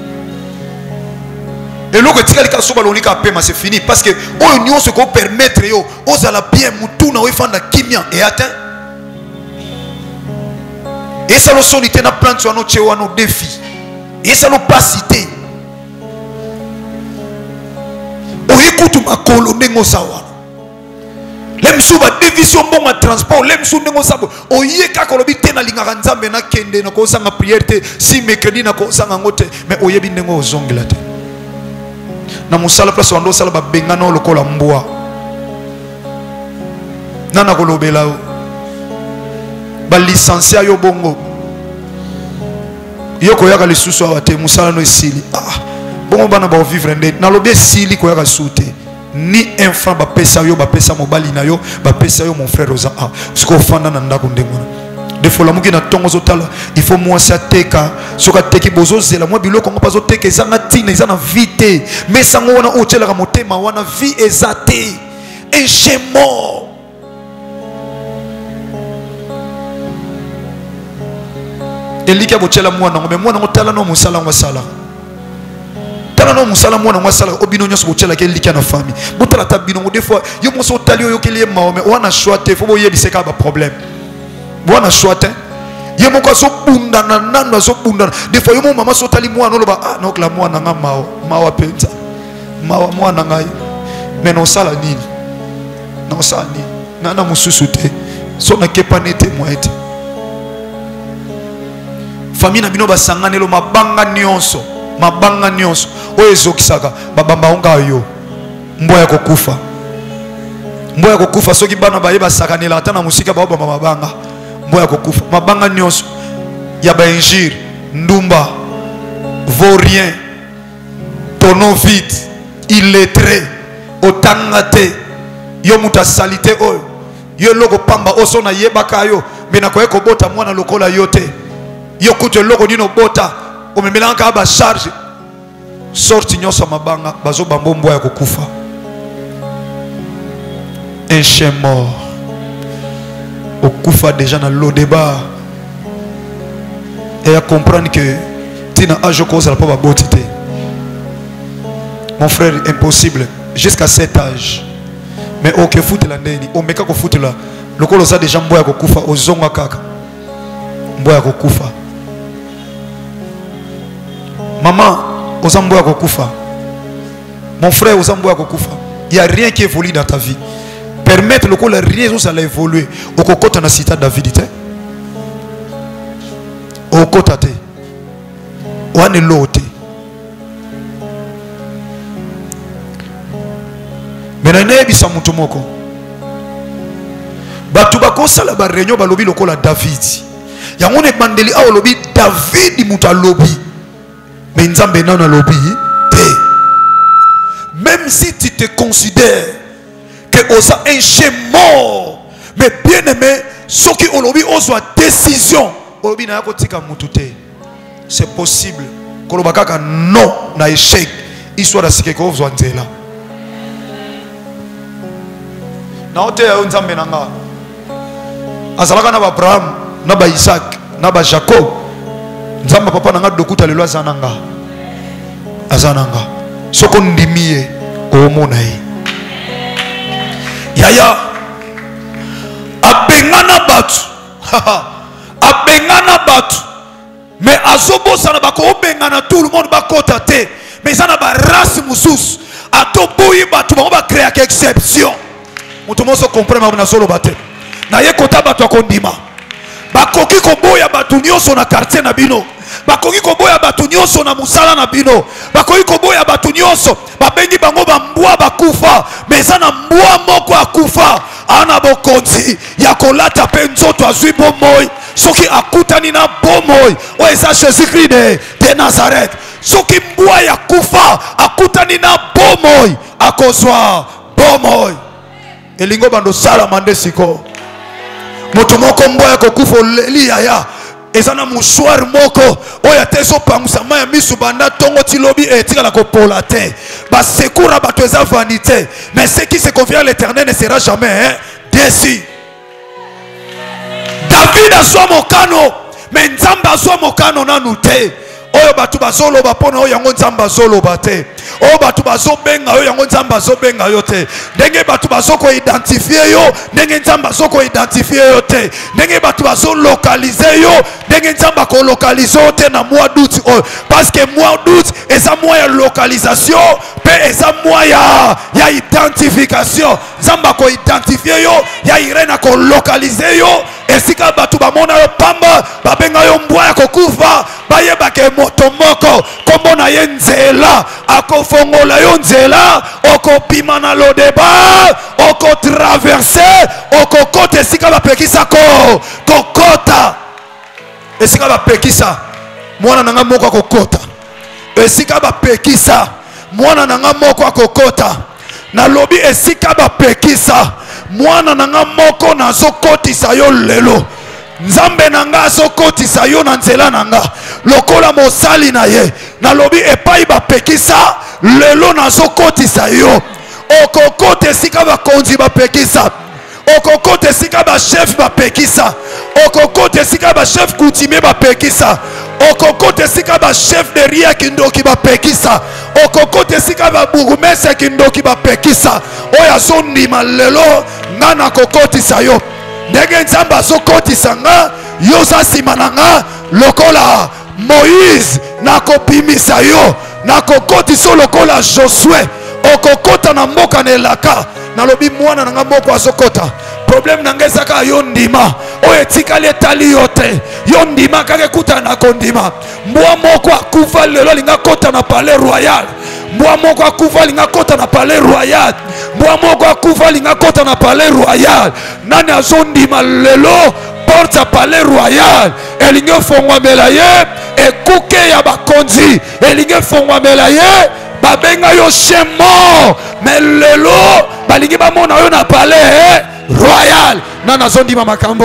et l'eau que tika lika soba lonika pema c'est fini parce que on union se ko permettre yo ozala bien mutu na wefanda kimia et atteint et ça le sonité na plante sur no chewa no défi et ça le pas cité o écoute ma kolo ndengo sawa lemsu ba division bon ma transport lemsu ndengo sabo o yeka kolobi tena lingaka nzambe na kende na ko sanga prière te si mercredi na ko sanga ngote mais o yebi ndengo ozongela te na musala place wando sala ba bengana lokola mboa nana kolobela o ba licencié yo bongo yoko yaka lisusu awate musala no esili bongo bana ba vivre ndé na lobie sili ko yaka sute ni un franc ba pesa yo ba pesa mobali na yo ba pesa yo mon frère oza siko fanda na ndako ndengo de fola muki na tongo zotala il faut moi ça teka soka teki bozo zela moi biloko ngo pazo teka ezanga tina ezana vite mais sango wana otelaka motema wana vie ezate un chien mort eliki abochela mwana ngo me mwana ngo tala no musala ngo sala tala no musala mwana ngo sala obino nyoso bochela ke eliki na famille botala ta bino des fois yo moso tali yo kele maome wana choite faut boye biseka ba problème wana choite yo moko so bunda na nando so bunda des fois yo mo mama so tali mwana lo ba ah no kla mwana nga mawa penza mawa mwana ngai mais non sala nini non sala nini nana mususu te so na kepa nete moete famille na bino basangane lo mabanga nyonso oyo ezokisaka babamba onga yo mboya ya kokufa soki bana baye basakanela ata na musika babamba mabanga mboya ya kokufa mabanga nyonso ya bainjire ndumba vaurien tono vide illettré otanga te yo muta salite oyo yo loko pamba oso na yebaka yo mena koye kobota mwana lokola yo te yo kutu loko nino bota omemelanga ba charge sorti nyoso mabanga bazo bambo mboya kokufa un chien mort okufa déjà na l'eau débat et à comprendre que tina âge cause la pas boti te mon frère impossible jusqu'à cet âge mais ok foot la ndeni o meka ko foot la lokolo za déjà mboya kokufa ozonga kaka mboya kokufa maman aux ambois kokufa mon frère aux ambois kokufa il y a rien qui évolue dans ta vie permettre le col rien ça va évoluer au kokota na cita David te au kota te wane lote menane bisa mutu moko batu bakosa la ba réunion ba lobi lokola David yango ne bandeli a lobi David mutu lobi mais nzambe nana lobi te même si tu te considères que osa un chien mort mais bien aimé ce qui olobi osa décision olobi na yako tika mutu te c'est possible koloba kaka non na échec histoire asike ko osa nzela na ote ya nzambe nanga azalaka na Abraham na ba Isaac na ba Jacob nzamba papa nanga dokuta lelo azananga soko ndimiye omona ye yaya abengana batu mais azobosa na bako obengana tout le monde bakota te mais ça na ba race mususu atoboyi batu ba créer quelque exception mutu moso comprendre na solo bate na ye kota batu akondima bakoki koboya batu nyonso na quartier na bino bakoki koboya batu nyonso na musala na bino bakoki koboya batu nyonso babengi bango bambwa bakufa meza na mbwa moko akufa ana bokonzi ya kolata pe nzoto azwi bomoi soki akutani na bomoi o eza Jésus-Christ de Nazareth soki mbwa ya kufa akutani na bomoi akozwa bomoi elingo bando sala mande siko moto moko mbwa kokufa liya ya ezana mouchoir moko oya tezo pangusama ya misu banda tongo tilobi etika la kopola te ba sekura bato eza vanité mais ce qui se confie à l'Éternel ne sera jamais déçu. David azwa mokano mais nzambe azwa mokano nanu te oyo batu bazoloba pona oyo yango nzamba zoloba te oyo batu bazobenga oyo yango nzamba zobenga yo te ndenge batu bazoko identifier yo ndenge nzamba zoko identifier yo te ndenge batu bazolocaliser yo ndenge nzamba ko localiser yo te na mois d'août oyo parce que mois d'août eza mois ya localisation pe eza mois ya identification nzamba ko identifier yo ya irena ko localiser yo esika batu bamona yo pamba babenga yo mbwa ya kokufa bayeba ke moto moko kombo na ye nzela akofongola yo nzela okopima na lodeba okotraverse okokota esika bapekisa kokota esika bapekisa mwana nanga moko akokota esika bapekisa mwana nanga moko akokota na lobi esika bapekisa mwana nanga moko nazokotisa yo lelo nzambe nanga azokotisa yo na nzela nanga lokola mosali na ye na lobi epai bapekisa lelo nazokotisa yo okokota esika bakonzi bapekisa okokota esika ba chef ba pekisa, okokota esika ba chef coutumier ba pekisa, okokota esika ba chef de ria kindoki ba pekisa, okokota esika ba bourgmestre kindoki ba pekisa. Oya sondima lelo ngana kokotisa yo. Ndenge nzambe azokotisa nga yo za nsima na nga lokola Moïse nakopimisa yo, nakokotisa lokola Josué okokota na mboka na elaka. Nalobi mwana na nga moko azokota. Problème na nga ezaka yo ndima oyo etikali etali yo te. Yo ndima kaka ekuta na kondima. Mbwa moko akufa lelo linga kota na palais royal. Mbwa moko akufa linga kota na palais royal. Mbwa moko akufa linga kota na palais royal. Nani azondima lelo porte ya palais royal elinge fongwamela ye ekuke ya bakonzi elinge fongwamela ye babenga yo chemo mais lelo balingi bamona yo na palais royal. Nana azondima makambo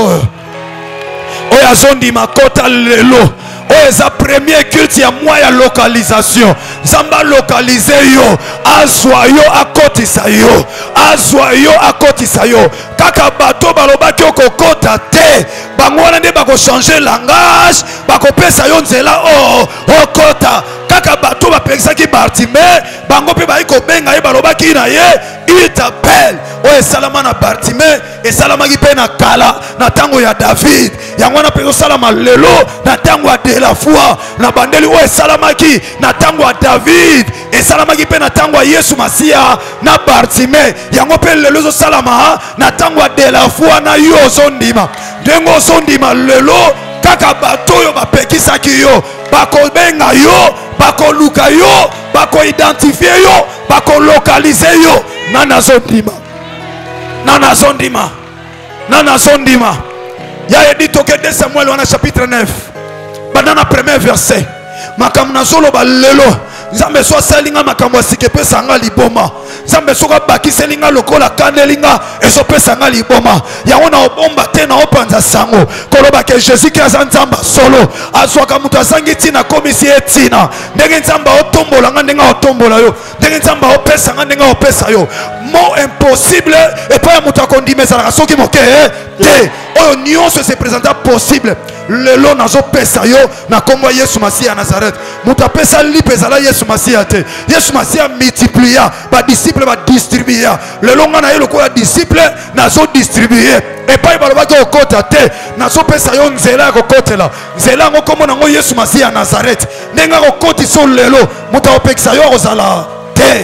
oyo azondima kota lelo oyo eza premier culte ya mwa ya localisation. Zamba localize yo azwa yo akotisa yo, azwa yo akotisa yo. Kaka bato balobaki okokota te bango wana nde bakochange langage bakopesa yo nzela okota. Kaka bato bapekisaki Bartime bango mpe bayi kobenga ye balobaki na ye il t'appelle. Oyo esalama na Bartime esalamaki mpe na kala na tango ya David, yango wana mpe ezosalama lelo na tango ya de la foi na bandeli oyo esalamaki na tango ya David esalamaki mpe na tango ya Yesu Masiya na Bartime, yango mpe lelo ezosalama na tango ya de la foi na yo ozondima. Ndenge ozondima lelo kaka bato oyo bapekisaki yo bakobenga yo bakoluka yo bakoidentifie yo bakolokalize yo. Nana zondima, nana zondima, nana zondima. Ya dit au 2 Samuel wana chapitre 9 banana premier verset makambo nazolo balelo nzambe so salinga makambo asike pesa nga liboma nzambe so ka bakiselinga lokola kanelinga ezo pesa nga liboma yango na obomba te na opanza sango koloba ke Jésus ki aza nzamba solo azwaka mutu azangi tina komisi etina ndenge nzamba otombola nga ndenge otombola yo ndenge nzamba opesa nga ndenge opesa yo mo impossible et pas mutu akondimeza na soki moke te oyo nyonso se présenta possible lelo nazo pesa yo na kombo Yesu Masiya Nazareth. Mutu apesa lipe ezala Yesu Masiya te. Yesu Masiya multiplia ba disciple ba distribuer lelo nga na ye lokola disciple nazo distribuer epai balobaki okota te nazo pesa yo nzela ya kokotela nzela ngo kombo nango Yesu Masiya Nazareth ndenge okotisa lelo mutu apekisa yo kozala te.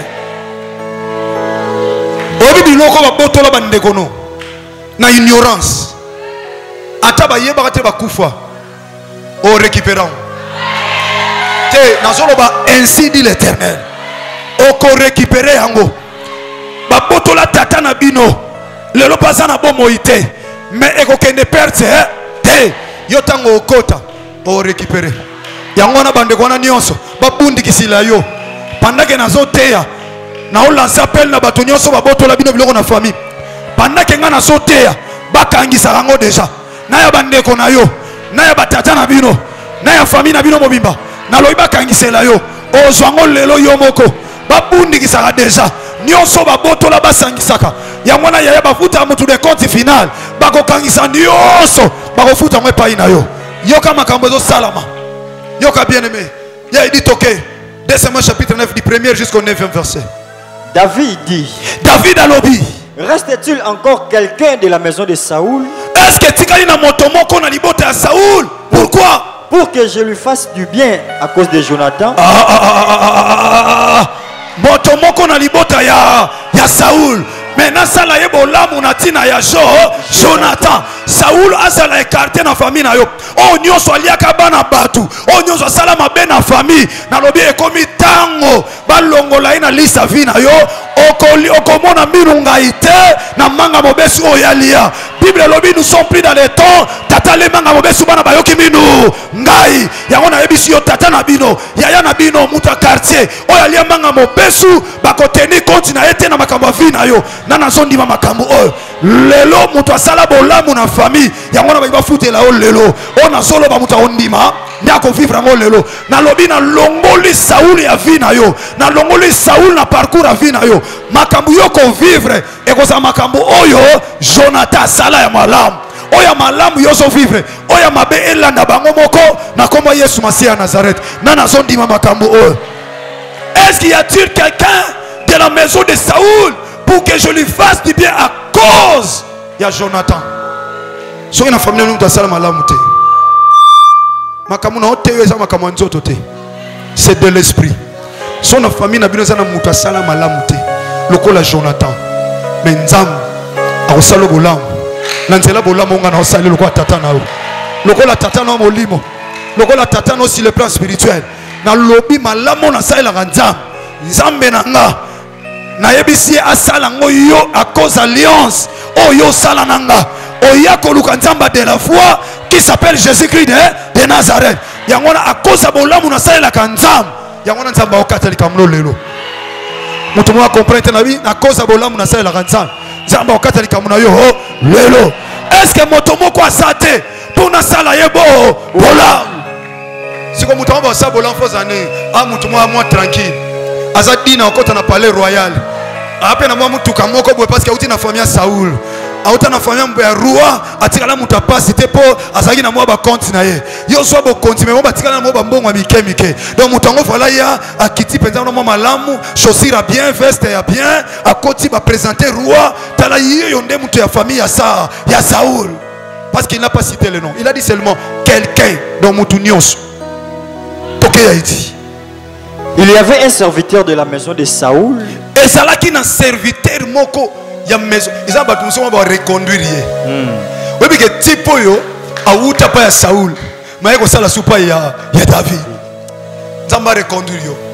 Obi biloko babotola bandekono na ignorance ata bayebaka te bakufa o récupérant te nazoloba ainsi dit l'Éternel oko récupérer yango babotola tata na bino lelo paza na bomoi te mais ekokende perte te yo tango okota o récupérer yango na bandeko wana nyonso babundikisila yo pandake nazoteya na olanse appel na bato nyonso babotola bino biloko na famille pandake nga nazoteya bakangisa yango deja na ya bandeko na yo na ya batata na bino na ya famille na bino mobimba na loyi bakangisela yo ozwango lelo yo moko babundikisaka deja nyonso babotola basangisaka yango na yaya bafuta mutu de compte final bakokangisa nyonso bakofuta ngo epai na yo. Yoka makambo ezosalama yoka bien aimé ya dit ok 2 Samuel chapitre 9 du 1er jusqu'au 9e verset. David dit, David alobi, reste-t-il encore quelqu'un de la maison de Saoul? Est-ce que tikali na motomoko na libota ya Saoul? Pourquoi? Pour que je lui fasse du bien à cause de Jonathan. Motomoko na libota ya Saoul. Maintenant ça la yebo lamu na tina ya Jonathan. Saoul azala écarté na famille na yo. O nyonso aliaka bana batu. O nyonso sala mabe na famille. Na lobi ekomi tango balongola ina lisa vi na yo. Okomona mirunga ite na manga mobesu oyalia. Bible lobi nous sommes pris dans les temps tata le manga mobesu bana bayoki minu ngai. Yango na yebisi yo tata na bino. Yaya na bino muta quartier. Oyalia manga mobesu bakoteni compte na ete na makambo vi na na yo nana zondima makambo oyo lelo muto asala bolamu na famille yango na ba futela o lelo ona solo ba muto ondima ndako vivre ngo lelo na lobi na longoli Saul ya vie na yo na longoli Saul na parcours ya vie na yo makambo yo ko vivre e ko sa makambo oyo Jonathan sala ya malamu oya malamu yo so vivre oya mabe elanda bango moko na kombo Yesu Masiya ya Nazareth nana zondima makambo oyo. Est-ce qu'il y a-t-il quelqu'un de la maison de Saoul pour que je lui fasse du bien à cause il y a Jonathan? Soki na famille nous tasala malamu te makambo na oteyo eza makambo nzoto te c'est de l'esprit son na famille na bino za na mutu asala malamu te lokola Jonathan mais nzambe akosala bolamu na nzela bolamu nga na osala lokola tata na yo lokola tata na molimo lokola tata na sur le plan spirituel na lobi malamu na sala la nzambe na nga na yebisi asala ngo yo à cause alliance oyo sala nanga oya koluka nzamba de la foi qui s'appelle Jésus-Christ de Nazareth yangona à cause bolamu na sala la nzamba yangona nzamba okatalika mlo lelo mutu mwa comprendre na bi na cause bolamu na sala la nzamba okatalika mna yo lelo. Est-ce que moto moko asate pour na sala yebo bolamu si comme mutu mwa sa bolamu fozane a mutu mwa tranquille azadina okota na palais royal ape na mwa mutu kamoko boye parce que auti na famille Saoul auta na famille ya roi atikala mutu apasi te po azaki na mwa ba compte na ye yo so bo compte mais mo batikala na mwa ba mbongo mike donc mutu ngo fala ya akiti penza na mwa malamu chaussure bien veste ya bien akoti ba présenter roi tala yo nde mutu ya famille ya Saoul parce qu'il n'a pas cité le nom il a dit seulement quelqu'un dans mutu nyos toke ya iti. Il y avait un serviteur de la maison de Saoul. Et ça là qui est un serviteur moko ya maison. Ils ont battu on va reconduire. Oui mais que type yo a uta pa ya Saoul. Mais ko sala supa ya David. Nzamba reconduire yo.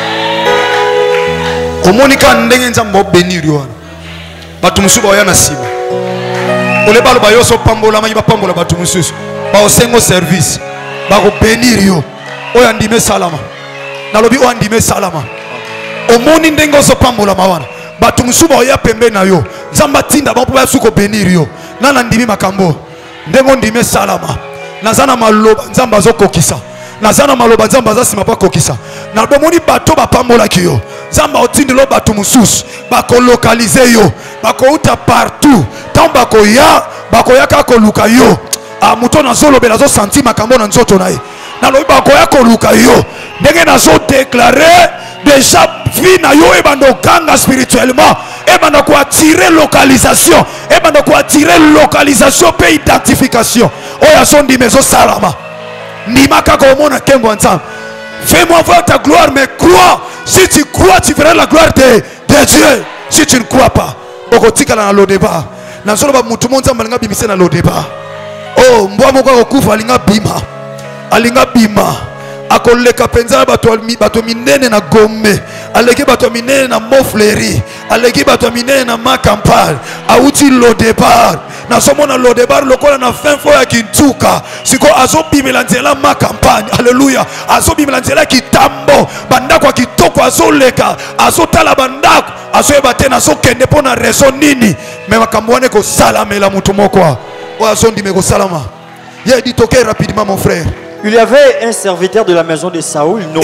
Omonika ndenge nzamba bénir yo. Batu musuba ya na sima. Ole balo ba yo so pambola ma ba pambola batu mususu. Ba osengo service. Ba ko bénir yo. Oya ndime salama. Nalobi oandime salama omoni ndengo so pambola mawana batu musuba oya pembe na yo nzamba tinda ba po suko benir yo nana ndimi makambo ndengo ndime salama nazana maloba nzamba zo kokisa nazana maloba nzamba za sima pa kokisa na bomoni bato ba pambola ki yo nzamba otindelo batu mususu ba ko localiser yo ba ko uta partout tant ba ko ya ka ko luka yo a muto na zolo be na zo senti makambo na nzoto na ye na lobi ba ko ya ko luka yo ndenge na zo déclarer déjà vie na yo ebando kanga spirituellement ebando ko attirer localisation ebando ko attirer localisation pe identification oya sondi mezo salama ni makako mona kengo nzambe fais-moi voir ta gloire mais crois si tu crois tu verras la gloire de Dieu si tu ne crois pas okotika na lo débat na solo ba mutu monza malinga bimise na lo débat oh mbwa moko okufa alinga bima akoleka penza bato minene na Gombe aleki bato minene na Mofleri aleki bato minene na Makampal auti lo départ na somona lo départ lokola na fin fo ya Kintuka siko azobimela nzela Makampal alléluia azobimela nzela Kitambo bandako kitoko azoleka azotala bandako azoyeba te na sokende po na raison nini mais makambo wane ko salamela mutu moko o azondime ko salama ye dit toke rapidement mon frère. Il y avait un serviteur de la maison de Saoul nommé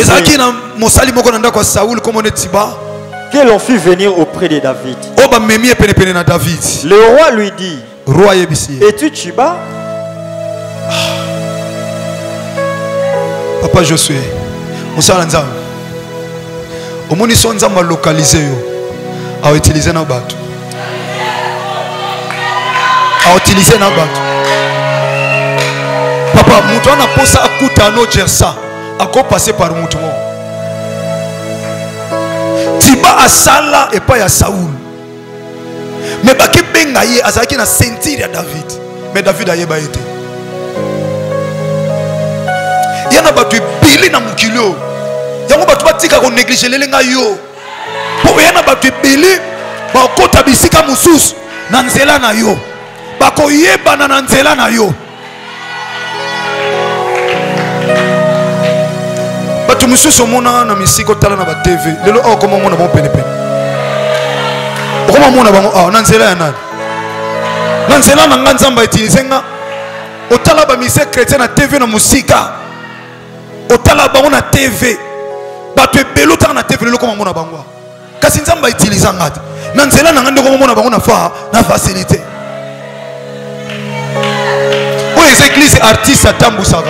que l'on fit venir auprès de David. Le roi lui dit: es-tu Chiba? Papa Josué, omoni so nzamba localiser yo a utiliser na bato papa mutu ana posa akuta no jersa ako passer par mutu mo tiba asala et pas ya Saoul mais baki benga ye azaki na ceinture ya David mais David ayeba été yana batu bili na mukilo yango batu batika ko négliger lelenga yo po yana batu bili ba kota bisika mususu na nzela na yo bako yeba na nzela na yo batu mususu mona na misiko tala na ba TV lelo o komo mona bon pene pene Comment mon abongo ah nanzela ya nani nanzela na nganzamba utiliser nga otala ba mise chrétien na TV na musika otala bango na TV bato ebelo ta na TV le comment mon abongo kasi nzamba utiliser ngati nanzela na ngande comment mon abongo na fa na facilité o les églises artistes atambusaka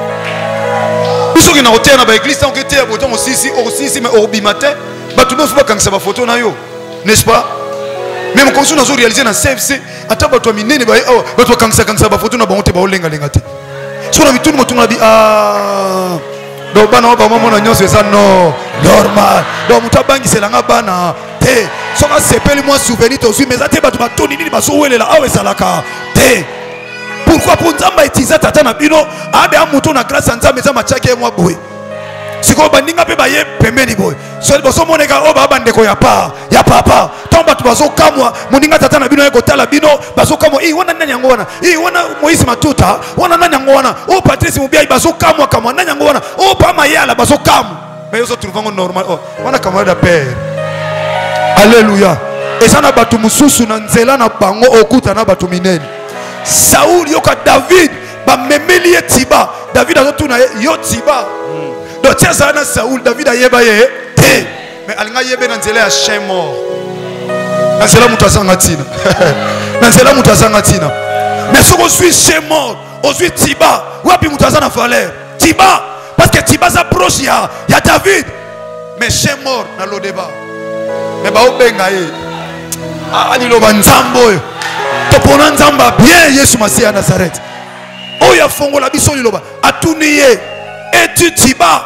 biso ki na hôtel na ba église tant que te boton aussi mais au bimate bato no fa kangisa ba photo na yo n'est-ce pas? Même quand on a réalisé dans CFC, attends, tu as mis né, tu as kangsa ba photo na ba honte ba olenga lenga te. So na mitu mutu na bi ah donc bana ba mama na nyonso ça non normal. Donc mutu bangi selanga bana te. So ka sepeli moi souvenir to mais ate ba tu ba toni nini ba so welela awe salaka te. Pourquoi pour nzamba etiza tata na bino abe amutu na grâce nzamba za machake moi boy. Siko bandinga pe ba ye pembeni boy. So boso moneka o ba bandeko ya papa. Tomba tu bazo kamwa muninga tata na bino yeko tala bino bazo kamwa wana nani yango wana wana Moïse Matuta wana nani yango wana o Patrice Mubiai bazo kamwa nani yango wana o pa mayala bazo kamwa mais yo so trouvango normal wana camarade père. Alléluia. Et ça na batu mususu na nzela na bango okuta na batu minene. Saoul yoka David ba memeli tiba David azotuna yo tiba. Donc tiens ça na Saoul David ayeba ye te mais alinga yebe na nzela ya chien mort. Nanzela mutasanga tina. Nanzela mutasanga tina. Mais ce qu'on suit chez mort, on suit Tiba. Wapi mutasana valeur. Tiba parce que Tiba s'approche ya David. Mais chez mort na lo débat. Mais ba obenga ye. Ali lo banzambo. To pona nzamba bien Yesu Masia Nazareth. Oya fongola biso liloba. Atuniye et tu Tiba.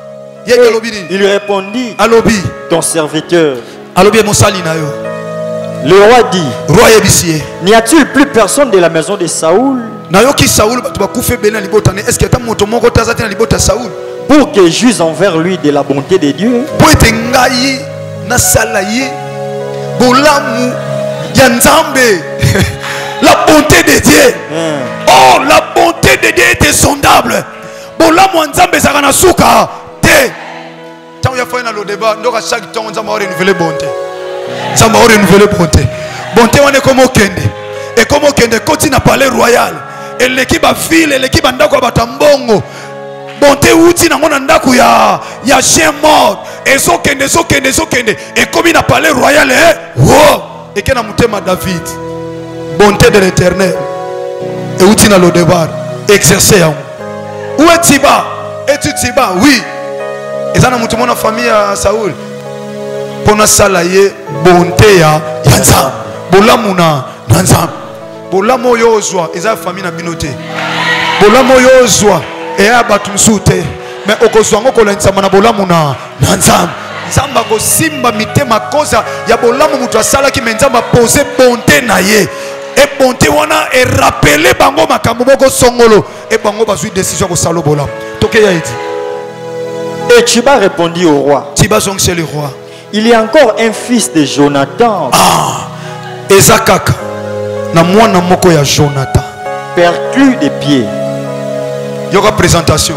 Il lui répondit, Alobi, ton serviteur. Alobi mosali na yo. Le roi dit, roi yebisiye, n'y a-t-il plus personne de la maison de Saoul? Nayoki Saoul batu bakufe bena libotane. Est-ce que ta moto moko tazati na libota Saoul? Pour que juge envers lui de la bonté de Dieu. Pour ete ngai na salaye bolamu ya Nzambe. La bonté de Dieu. Oh, la bonté de Dieu est sondable. Bolamu Nzambe zakana suka te. Tant ya fa na lo débat ndoka chaque temps Nzambe va renouveler bonté. Nzambe va renouveler bonté. Bonté wane comme okende. Et comme okende koti na palais royal. Et l'équipe a file, l'équipe a ndako batambongo. Bonté uti na mona ndako ya chien mort. Et so kende. Et comme na palais royal wow. Et que na mutema David. Bonté de l'Éternel. Et uti na lo débat exercer ya. Où est Tiba? Et tu Tiba? Oui. Et ça na mutu mona famille à Saoul. Pona salaye bonté ya Nzambe. Bolamu na Nzambe. Bolamu yozwa eza famille na binote. Bolamu yozwa e abatu msute. Mais okozwa ngo kolanisa na bolamu na Nzambe. Nzamba ko simba mitema koza ya bolamu mutu asala ki Nzamba poser bonté na ye. Et bonté wana e rappeler bango makambo moko songolo et bango bazui décision ko salo bolamu. Toke ya iti. Et Tiba répondit au roi. Tiba zong c'est le roi. Il y a encore un fils de Jonathan. Ah, Ezakaka. Na mwana moko ya Jonathan. Perclus des pieds. Yoka présentation.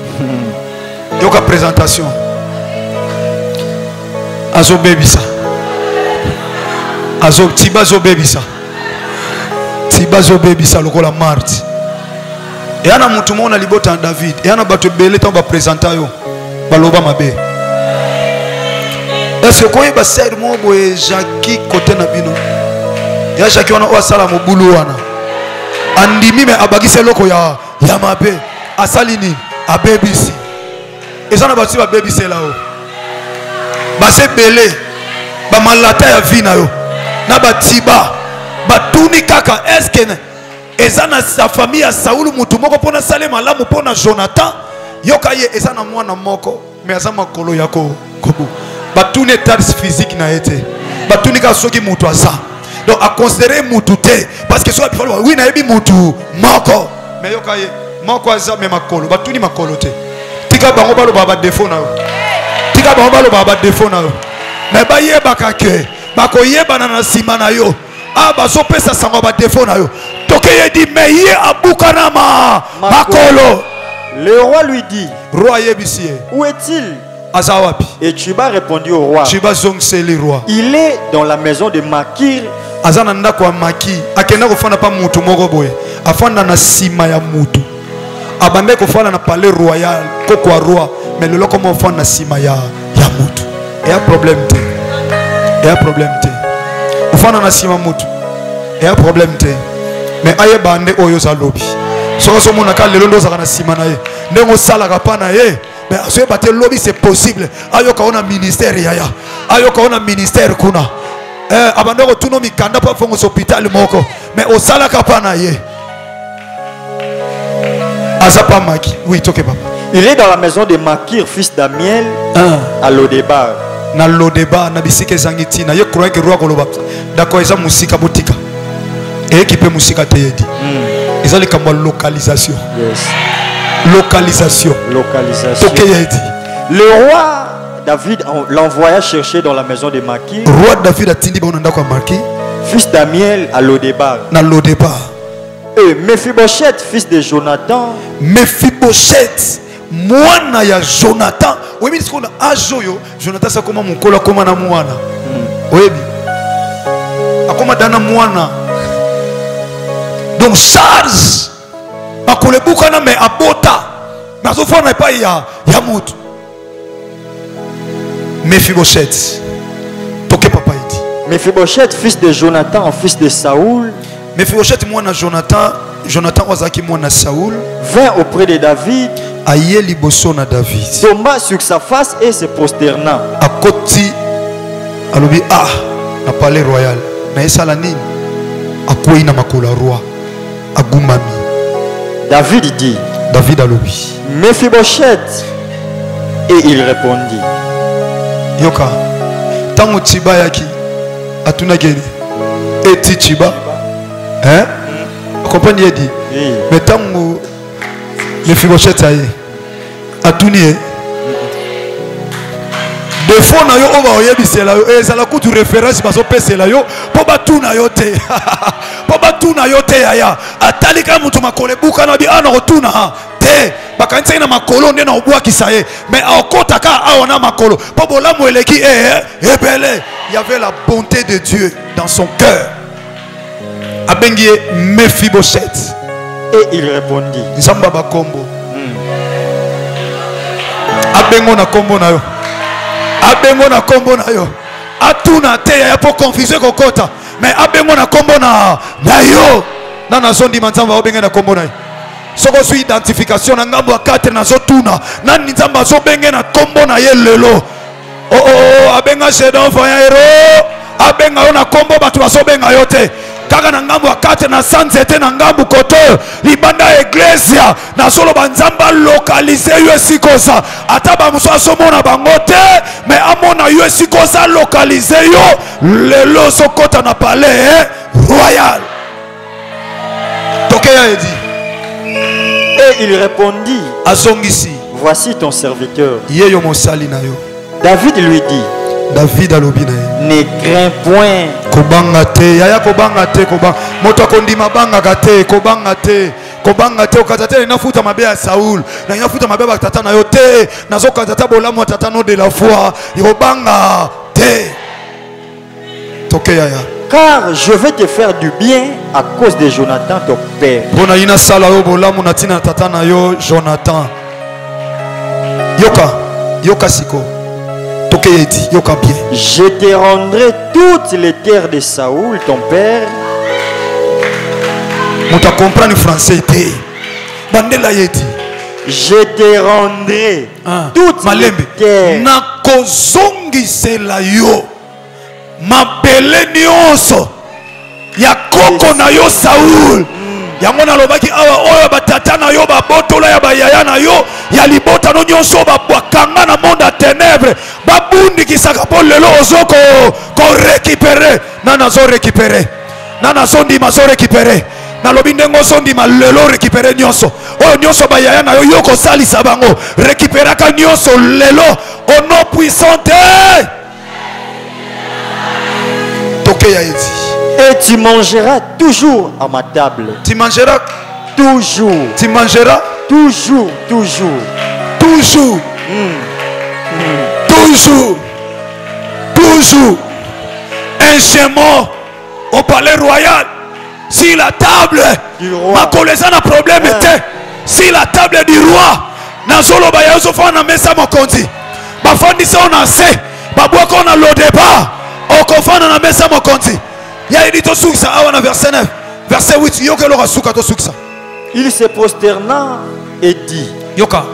Yoka présentation. Azo bebisa. Azo Tiba zo bebisa. Tiba zo bebisa lokola marti. Et ana mutu mona libota David. Et ana bato belé tant ba présenter yo. Baloba mabe. Est-ce que quand il va servir mon boy Jackie côté na bino? Ya Jackie wana osala mobulu wana. Andimi me abagise loko ya mabe. Asalini abebisi. Eza na batu ba bebisi la o. Ba se belé. Ba malata ya vina yo. Na ba Tiba. Ba tuni kaka est-ce que eza na sa famille ya Saoul mutu moko pona sale malamu pona Jonathan. Yoka ye eza na mwana moko mais eza makolo yako kobu. Batuni état physique na été. Batuni ka soki mutu asa. Donc à considérer mutu te parce que soit oui na yebi mutu moko. Mais yoka ye moko asa me makolo. Batuni makolo te. Tika bango balo baba défaut na yo. Tika bango balo baba défaut na yo. Mais ba yeba kake. Bako yeba na sima na yo. Ah bazo pesa sango ba défaut na yo. Toke ye dit mais ye abukana makolo. Le roi lui dit, roi yebisie. où est-il Et Tchiba répondit au roi. Il est dans la maison de Makir. Azana ndako wa maki akenda kofana pa mutu moko boye afanda na sima ya mutu abande kofana na palais royal koko wa roi mais lelo comme ofana na sima ya mutu et un problème te ofana na sima mutu et un problème te mais aye bande oyo za lobby soko so mona ka lelo ndoza na sima na ye ndengo sala ka pa na ye mais aso ba te lobby c'est possible ayo ka ona ministère yaya ayo ka ona ministère kuna abandoko tuno mikanda pa fongo hôpital moko mais au sala kapana ye azapa maki oui toke papa il est dans la maison de Makir fils d'Amiel à Lodebar na Lodebar na bisike zangitina ye croit que roi koloba d'accord eza musika botika et qui peut musika te yedi ils ont les comme localisation localisation toke yedi le roi David l'envoya chercher dans la maison de Makir. Roi David a tindi bon ndako Makir. Fils d'Amiel à Lodebar. Na Lodebar. Et Mephibosheth fils de Jonathan. Mephibosheth mwana ya Jonathan. Oyebi sikona ajoyo Jonathan sa koma mukola koma na mwana. Oyebi. Akoma dana mwana. Donc Charles akolebuka na me abota. Nazo fona pa ya mutu. Mephibosheth. Toke papa idi. Mephibosheth fils de Jonathan, fils de Saoul. Mephibosheth mwana Jonathan, Jonathan wazaki mwana Saoul. Vint auprès de David. Aye liboso na David. Tomba sur sa face et se prosterna. Akoti alobi na palais royal. Na esala nini? Akoyi na makolo roi. Agumami. David dit. David alobi. Mephibosheth. Et il répondit. Yoka tango Tchiba yaki atuna geni eti Tchiba comprenez dit mais tango Mephibosheth aye atuni defo na yo oba oyebisela yo ezala kutu référence baso pesela yo po batuna yo te po batuna yo te yaya atalika mutu makole buka na bi ana kotuna te bakanisa na makolo nde na obwakisa ye mais akotaka awana makolo po bolamu eleki ebele il y avait la bonté de Dieu dans son cœur abengi Mephibosheth et il répondit nzamba bakombo abengo na kombo na yo abengo na kombo na yo atuna te ya po confuser kokota mais abengo na kombo na yo na nazondi manzamba obenga na kombo na yo soko su identification na ngambo 4 na zotuna nani nzamba zo benge na kombo na ye lelo abenga shedon foya hero abenga yo na kombo batu baso benga yo te kaka na ngambo 4 na sanzete na ngambo koto libanda iglesia na solo banzamba localiser yo sikosa ata ba muso asomona bango te mais amona yo sikosa localiser yo lelo sokota na palais royal tokeya edi. Et il répondit, voici ton serviteur. David lui dit, David ne crains point. Kobangate, yaya kobangate, moto kondima bangate, kobangate, kobangate, okatate na futa mabe ya Saoul, na ina futa mabe ba tata na yo te, na zo katata bolamu tata no de la foi, yobanga te. Toke yaya. Car je vais te faire du bien à cause de Jonathan ton père. Yoka siko. Yoka bien. Je te rendrai toutes les terres de Saoul ton père. Mouta comprendre français te. Bandela yedi. Je te rendrai toutes les terres. Na kozongi sela yo. Mabele nyonso ya koko na yo Saoul yango na lobaki awa oyo batata na yo babotola ya bayaya na yo ya libota no nyonso babwakanga na monde à ténèbres babundi kisaka po lelo ozoko ko récupérer na nazo récupérer na nazo ndima zo récupérer na lobi ndengo zo ndima lelo récupérer nyonso oyo nyonso bayaya na yo yoko salisa bango récupérer ka nyonso lelo au nom puissant. Et tu mangeras toujours à ma table. Tu mangeras toujours. Tu mangeras toujours, toujours. Toujours. Toujours. Toujours. Un chemin au palais royal. Si la table du roi. Ma collègue a problème était. Si la table du roi. Nazolo bayazo fa na mesa mokonzi. Bafandisa on a se. Babwa ko na lo débat. Okofana na mesa mokonzi. Ya dit to suksa awana verset 9. Verset 8. Yoka lo suka to suksa. Il se prosterna et dit. Yoka.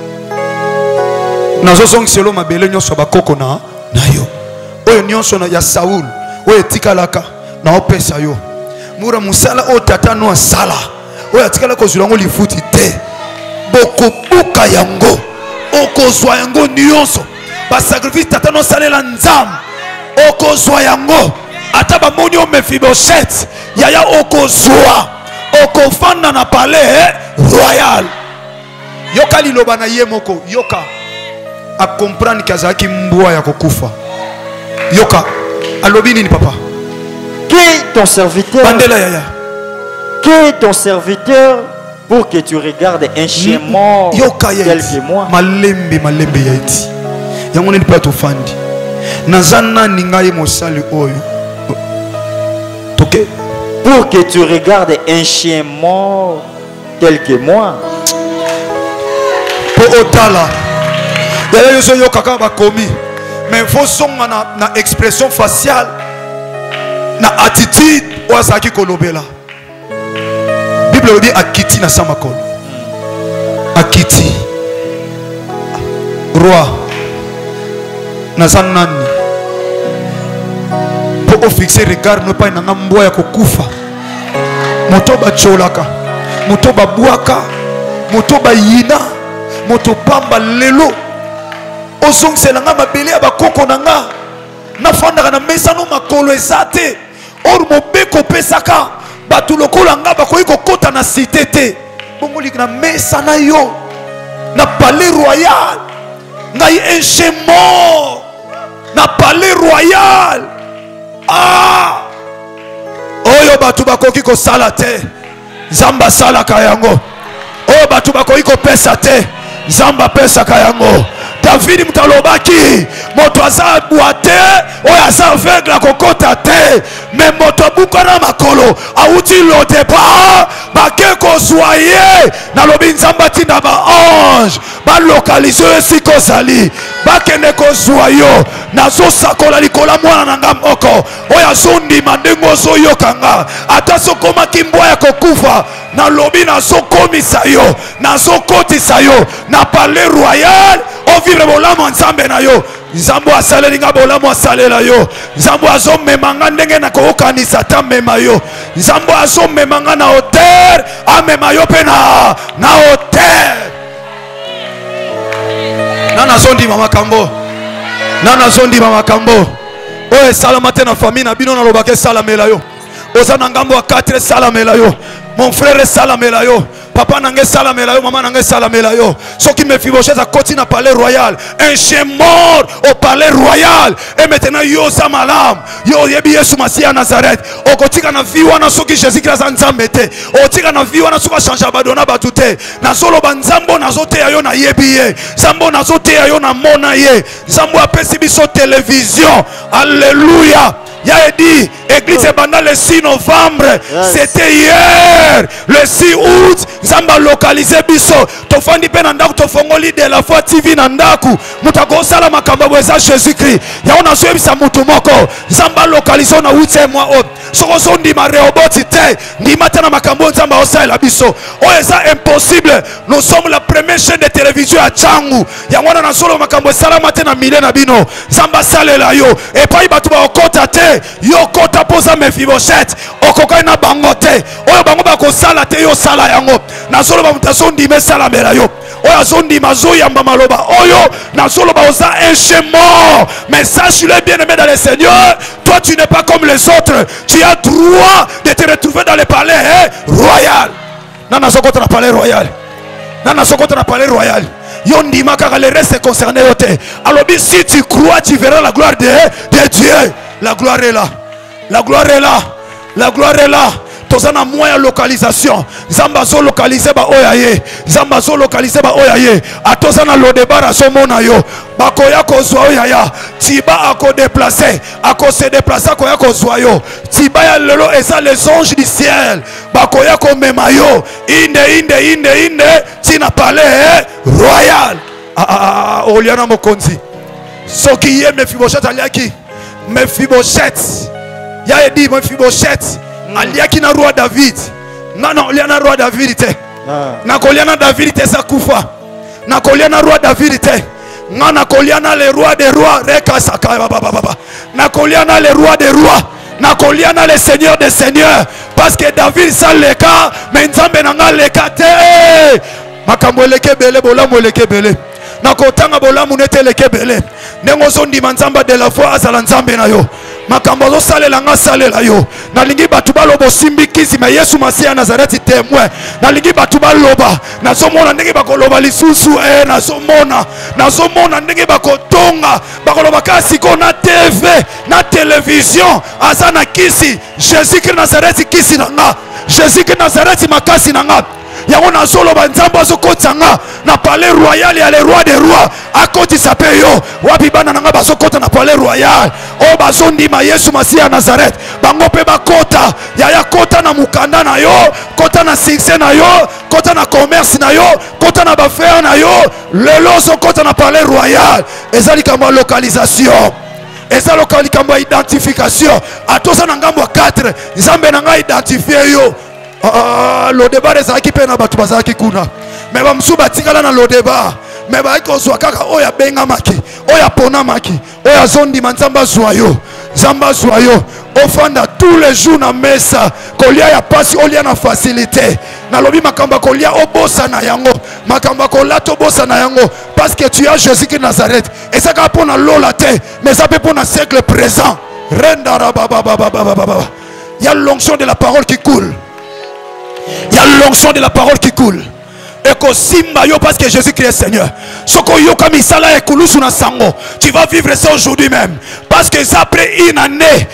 Nazo song selo mabele nyonso bakoko na yo. Oyo nyonso na ya Saul. Oyo tikalaka na opesa yo. Mura musala o tata no sala. Oyo tikala ko zulango lifuti te. Bokobuka yango. Okozwa yango nyonso. Ba sacrifice tata no salela nzam. Okozwa yango. Ata ba moni o Mephibosheth. Yaya okozwa. Okofanda na palais royal. Yoka liloba na ye moko. Yoka a comprendre kazaki mbwa ya kokufa. Yoka alobi nini papa? Qui ton serviteur? Bandela yaya. Qui ton serviteur pour que tu regardes un chien mort tel que moi? Malembe yaiti. Yango ni pa to fandi. Nazana ningai mosali oyo. Toke. Pour que tu regardes un chien mort tel que moi. Pour otala. D'ailleurs, je suis kaka bakomi. Mais il faut songa na expression faciale, na attitude oazaki kolobela. Bible dit akiti na samakolo. Akiti. Roi. Nazanani. Pour fixer regard no pas na ngambwa ya kokufa. Motoba cholaka. Motoba buaka. Motoba yina. Motopamba lelo. Ozong selanga mabele ya bakoko nanga na fandaka na mesa no makolo ezate or mobeko pesaka batu lokola nga bakoyi kokota na cité te bongo lik na mesa na yo na palais royal ngai un chien mort na palais royal oyo batu bakoki kosala te Nzamba salaka yango oyo batu bakoki kopesa te Nzamba pesaka yango. David mutalobaki moto aza boite oyo aza aveugle akokota te mais moto bukana makolo auti lo départ bake kozwa ye nalobi Nzamba tinda ba ange balokalize esika ozali bakende kozwa yo nazosakola likola mwana na nga moko oyo azondima ndenge ozoyokanga ata sokomaki mbwa ya kokufa nalobi nazokomisa yo nazokotisa yo na palais royal ovivre bolamu Nzambe na yo Nzambo asaleli nga bolamu asalela yo Nzambo azomemanga ndenge na kokanisa ta mema yo Nzambo azomemanga na hauteur amema yo pe na hauteur nana zondi mama kambo nana zondi mama kambo oye salamate na famille na bino na lobake salamela yo oza na ngambo wa 4 salamela yo mon frère salamela yo papa nange salamela yo maman nange salamela yo soki Mephibosheth akoti na palais royal un chien mort au palais royal et maintenant yo za malam yo yebi Yesu Masia Nazareth okotika na vie wana soki Jésus Christ Nzambe te otika na vie wana soki changer badona batute na solo banzambo nazote yo na yebi ye Nzambo nazote yo na mona ye Nzambo apesi biso télévision alléluia. Il a dit, église pendant le 6 novembre, c'était hier, le 6 août, Zamba localisé biso, tofandi pe nandaku tofongoli de la foi TV nandaku, mutako sala makamba weza Jésus-Christ, ya ona soyebisa mutu moko, Zamba localisé na 8e mois haute, soko sondi ma reoboti te, ni matana makambo Zamba osa la biso, oh c'est impossible, nous sommes la première chaîne de télévision à Tchangu, ya wana na solo makambo sala matena mile na bino, Zamba sale la yo, et pa ibatu ba okota te, yo kota poza Mephibosheth okokai na bango te oyo bango bakosala te yo sala yango na solo ba mutaso ndime sala mela yo oyo azondi mazo yamba maloba oyo na solo ba oza un chien mort mais sache-le bien aimé dans le Seigneur toi tu n'es pas comme les autres tu as droit de te retrouver dans le palais royal nana sokota na palais royal nana sokota na palais royal yo ndima kaka le reste concerné yo te alors si tu crois tu verras la gloire de Dieu. La gloire est là. La gloire est là. La gloire est là. tozana moya localisation zamba zo localiser ba oyaye zamba zo localiser ba oyaye atozana lodebara so mona yo bakoya kozwa oyaya tiba ako déplacer ako se déplacer akoya kozwa yo tiba ya lelo eza les anges du ciel bakoya ko mema yo inde tina palais royal oliana mokonzi soki ye Mephibosheth aliaki Mephibosheth ya edi Mephibosheth aliaki na roi David ngana oliana roi David te na koliana David te sakufa na koliana roi David te ngana koliana le roi des rois reka saka baba na koliana le roi des rois na koliana le seigneur des seigneurs parce que David ça le cas mais nzambe nanga le cas te makambo eleke bele bolamu eleke bele na kotanga bolamu nete eleke bele ndengo zondima nzamba de la foi azala nzambe na yo makambo zo salela nga salela yo nalingi batu balobo simbikisi me Yesu Masiya Nazareti témoin nalingi batu baloba nazomona ndenge bakoloba lisusu nazomona ndenge bakotonga bakoloba kasi ko na TV na télévision azana kisi Jésus Christ Nazareti kisi nanga Jésus Christ Nazareti makasi nanga yango na solo banzambo azokotanga na palais royal ya le roi des rois akoti sape yo wapi bana nanga bazokota na palais royal o bazondima Yesu Masiya Nazareth bango pe bakota ya kota na mukanda na yo kota na succès na yo kota na commerce na yo kota na baffaire na yo lelo zokota na palais royal ezali kama localisation eza lokali kama identification atoza na ngambo 4 nzambe nanga identifier yo lodeba ezalaki mpe na bato bazalaki kuna me bamosusu batikala na lodeba me bayaki kozwa kaka oyo abengamaki oyo aponamaki oyo azondima nzambe azwa yo nzambe azwa yo ofanda tous les jours na mesa kolia ya pasi olia na facilité nalobi makambo kolia obosana yango makambo kolata obosana yango parce que tu as Jésus Christ Nazareth ezaka mpona lola te mais eza mpe mpona siècle présent rendara babababababa il y a l'onction de la parole qui coule. Il y a l'onction de la parole qui coule. Et que simba yo parce que Jésus-Christ est Seigneur. Soko yo comme isala et kulusu na sango. Tu vas vivre ça aujourd'hui même. Parce que ça après une année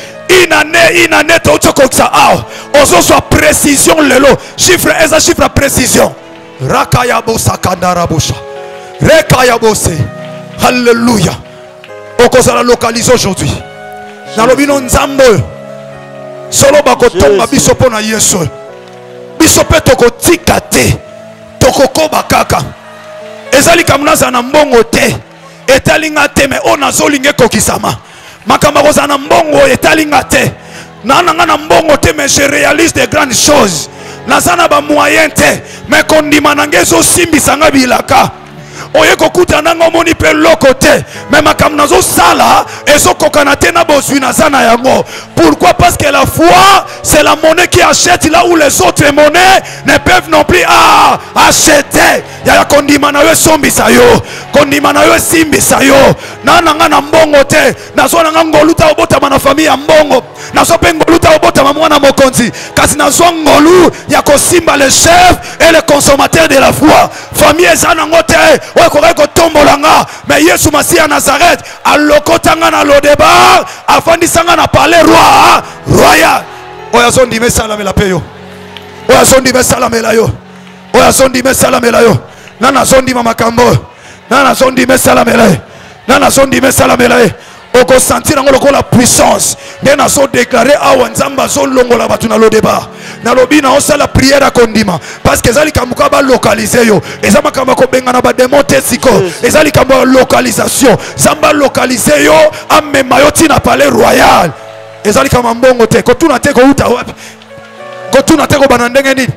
tu ça ozo soit précision lelo. Chiffre eza chiffre précision. Rakayabo sakandara bosha. Rekayabo se. Alléluia. Okoza la localiser aujourd'hui. Na lobino nzambo. Solo bakotonga biso pona Yesu. Biso pe toko tika te toko koba kaka ezali kamunaza na mbongo te etalinga te me ona zolinge kokisama makamba koza na mbongo etalinga te nanga na mbongo te mais je réalise des grandes choses nazana ba moyen te mais kondima nangezo simbisa nga bilaka oye kokuta nanga moni pe loko te mais makam nazo sala ezokoka te na bozwi nazana yango. Pourquoi? Parce que la foi c'est la monnaie qui achète là où les autres monnaies ne peuvent non plus acheter. Ya kondima na yo sombisa yo kondima na yo simbisa yo nanga na mbongo te nazo nanga ngoluta obota na famille ya mbongo nazo pe ngoluta obota mwana mokonzi kasi nazo ngolu ya kosimba le chef et le consommateur de la foi famille ezana ngote oyo tombolanga mais Yesu Masiya Nazareth alokotanga na lodeba afandisanga na palais royal oyo azondime salamela pe yo oyo azondime salamela yo oyo azondime salamela yo nana zondima makambo nana zondime salamela nana zondime salamela oko sentir ngo lokola puissance nde nazo déclarer awa nzamba zo longola batu na lodeba na lobi na osala prière kondima parce que ezali kamuka ba localiser yo ezama kamba ko benga na ba démon tesiko ezali kamba localisation zamba localiser yo amema yo tina palais royal ezali kama mbongo te ko tuna te ko uta wapi ko tuna te ko banandenge nini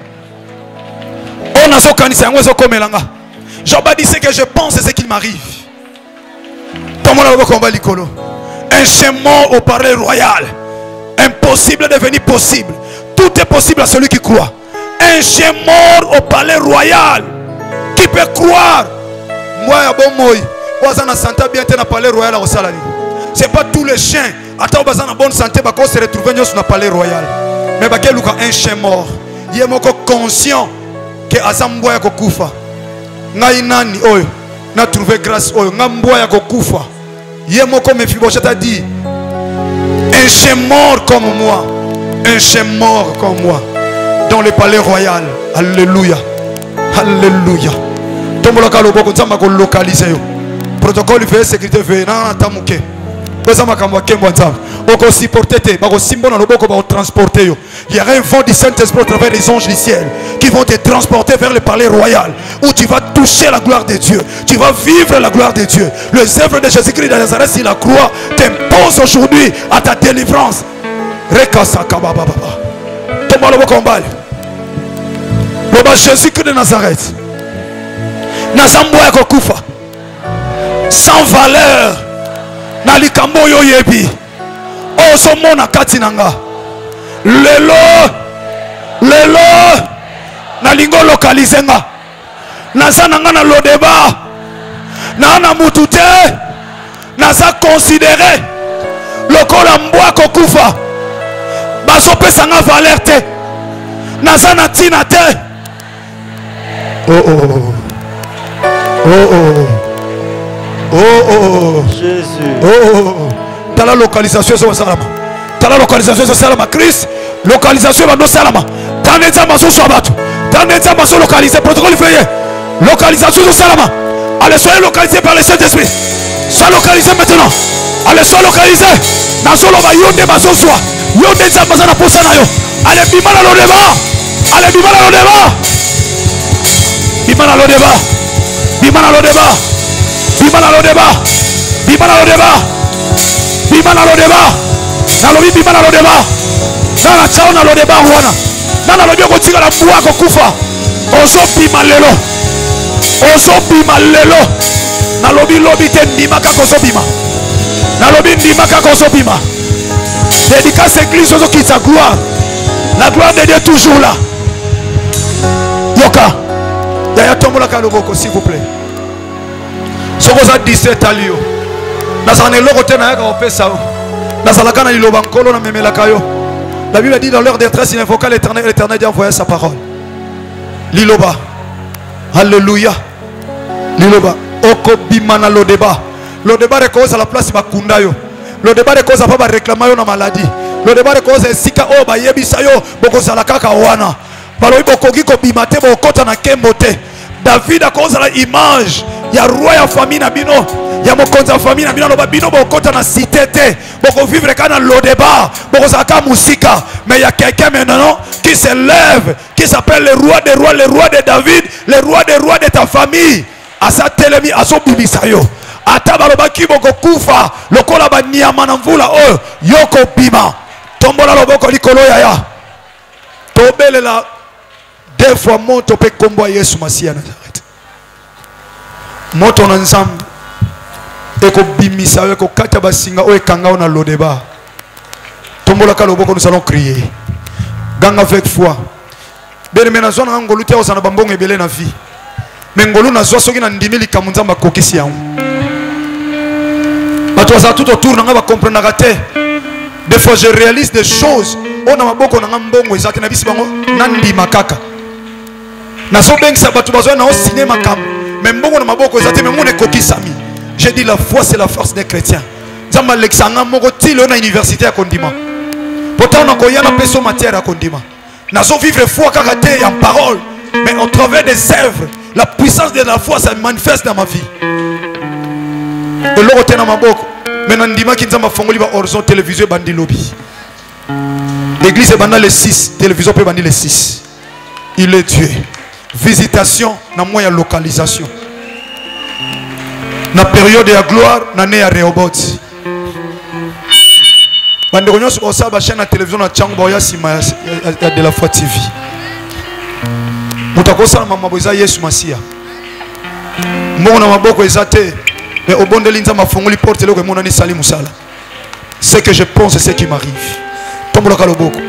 ona so kanisa yango zo komelanga Job a dit ce que je pense c'est ce qu'il m'arrive. Un chemin au palais royal. Impossible de devenir possible. Tout est possible à celui qui croit. Un chien mort au palais royal. Qui peut croire? Moi, bien palais royal au salari. C'est pas tous les chiens. Attends, en bonne santé, on se retrouve dans le palais royal. Mais un chien mort. Il est conscient que Azamboya Kokufa. Nainani, oh, n'a trouvé grâce, oh, Namboya Kokufa. Yemoko Mephibosheth a dit un chien mort comme moi, un chien mort comme moi, dans le palais royal. Alléluia. Alléluia. Tombolaka loboko nzamba ko localiser yo. Protocole veille sécurité veille na tamuke. Boza makambo kembo nzamba. Oko supporter te, bako simbo na loboko ba transporter yo. Il y a un vent du Saint-Esprit à travers les anges du ciel qui vont te transporter vers le palais royal où tu vas toucher la gloire de Dieu. Tu vas vivre la gloire de Dieu. Les œuvres de Jésus-Christ de Nazareth sur la croix t'imposent aujourd'hui à ta délivrance. Rekasa kababa. Tomba loboko mbali. Loba Jésus-Christ de Nazareth. Nazambo ya kokufa. Sans valeur. Na likambo yo yebi. Oso mona kati nanga. Lelo na lingo localiser nga. Naza nanga na lodeba. Na mutute. Naza considéré. Lokola mbwa kokufa. Baso pesa nga valeur te. Naza na tina te. Jésus. T'as la localisation sur Salama. T'as la localisation sur Salama. Christ, localisation dans Salama. T'as des amas sur Shabbat. T'as des amas sur localisé. Protocole feuillet. Localisation sur Salama. Allez, soyez localisés par le Saint-Esprit. Soyez localisés maintenant. Allez, soyez localisés. Dans ce loma, yonde baso soit. Yonde zamba na posa na yo. Allez, bimala lo débat. Allez, bimala lo débat. Bimala lo débat. Bimala lo débat. Bimala lo débat. Bimala lo débat. Bimala lo débat. Nalobi bimala lo débat. Nana chao na lo débat wana. Nana lo dio kotika la bua kokufa. Ozo bima lelo. Ozo bima lelo. Nalobi lobi te ndima kako ozo bima. Nalobi ndima kako ozo bima. Dédicace église ozo kita gloire. La gloire de Dieu toujours là. Yoka. Daya tombola kaloboko s'il vous plaît. Sokoza 17 alio. Nazane loko te na yaka opesa. Nazalaka na liloba nkolo na memelaka yo. La Bible dit dans leur détresse il invoqua l'Éternel et l'Éternel dit envoyer sa parole. Liloba. Alléluia. Liloba. Oko bimana lo débat. Le débat de cause à la place bakunda yo. Le débat de cause à pas réclamer yo na maladie. Le débat de cause sika o ba yebisa yo boko sala kaka wana. Baloyi bokoki ko bimate bokota na kembote. David a cause la image. Ya roi ya famille na bino. Ya mokonza ya famille na bino loba bino bokota na cité te. Boko vivre kana lo débat. Boko saka musika. Mais il y a quelqu'un maintenant qui se lève, qui s'appelle le roi des rois, le roi de David, le roi des rois de ta famille. Asa telemi aso bibisa yo. Ata baloba ki boko kufa. Lokola ba niyama na mvula oyo. Yoko bima. Tombola loboko likolo ya. Tobelela. Deux fois moto pe kombo Yesu Masia Nazareth. Moto na nzambe. Eko bimisa eko kata basinga o ekanga na lodeba. Tombola kaloboko nous allons crier. Ganga avec foi. Bene mena zona ngolu te osana bambongo ebele na vie. Mengolu na zo soki na ndimi likamuzamba kokisi yango. Bato za tout autour nga ba comprendre raté. Des fois je réalise des choses. On a maboko na mbongo ezaki na bisi bango nandi makaka. J'ai dit la foi c'est la force des chrétiens. Université à Kondima. Pourtant on a une personne matière à Kondima. Nous vivre foi caractère en parole, mais au travers des œuvres, la puissance de la foi ça manifeste dans ma vie. Et l'autre côté dans ma bouche, maintenant Ndima qui nous a fongoli ba horizon télévision bandi lobby. L'église est bandant les 6, télévision peut bandi les 6. Il est Dieu. Visitation na moya localisation. Na période de la gloire na né à Rehoboth. Bande réunion sur ça ba chaîne na télévision na Tchango ba ya sima ya de la foi TV. Mutakosa na mama boza Yesu Masia. Mbongo na maboko ezate mais au bon de l'inza mafongoli porte le ko mona ni sali musala. Ce que je pense c'est ce qui m'arrive. Tombola kaloboko.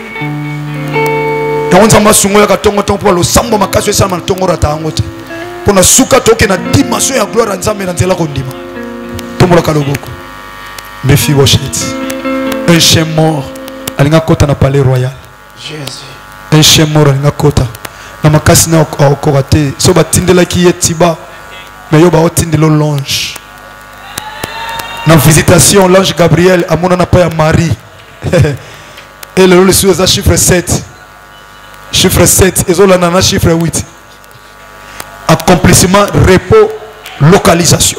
On s'en va sounger à ton temps pour le sambo makaso et salman tongo rata angote. Pour na suka toke na dimension ya gloire nzambe na nzela kondima. Tombola kaloboko. Méfie Washington. Un chien mort alinga kota na palais royal. Jésus. Un chien mort alinga kota. Na makasi na okorate. So batindela ki yetiba. Mais yo ba otindelo l'ange. Na visitation l'ange Gabriel amona na pa ya Marie. Et le sous chiffre 7. chiffre 7 et le chiffre 8. Accomplissement, repos, localisation.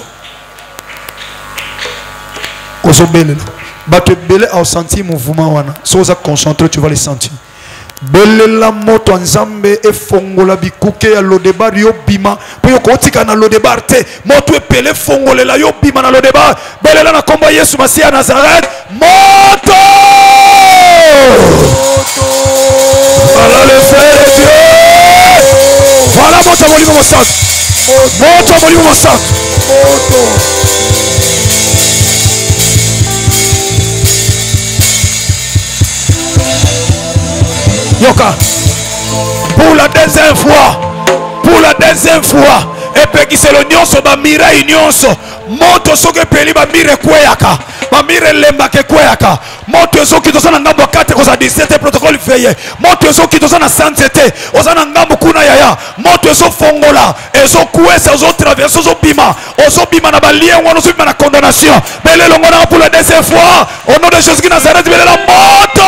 Osobele. Bato belé a senti mouvement wana. Si vous êtes concentré, tu vas les sentir. Belela moto nzambe e fongola bikuke ya lodebar yo bima po yo kotika na lodebar te moto e pele fongolela yo bima na lodebar belela na komba Yesu Masia Nazareth moto voilà le frère de Dieu voilà moto molimo mosantu moto molimo mosantu Yoka, pour la deuxième fois, et puis qui c'est le nyonso, ba mira nyonso, moto soke peli ba mire kweyaka, ba mire lemba ke kweyaka, moto soki tozana ngambo 4 koza 17 protocole feye, moto soki tozana sainteté, ozana ngambo kuna yaya, moto so fongola, ezo kwesa, ozo traverse, ozo bima na ba lien, ozo bima na condamnation, bele longona pour la deuxième fois, au nom de Jésus de Nazareth, bele la moto!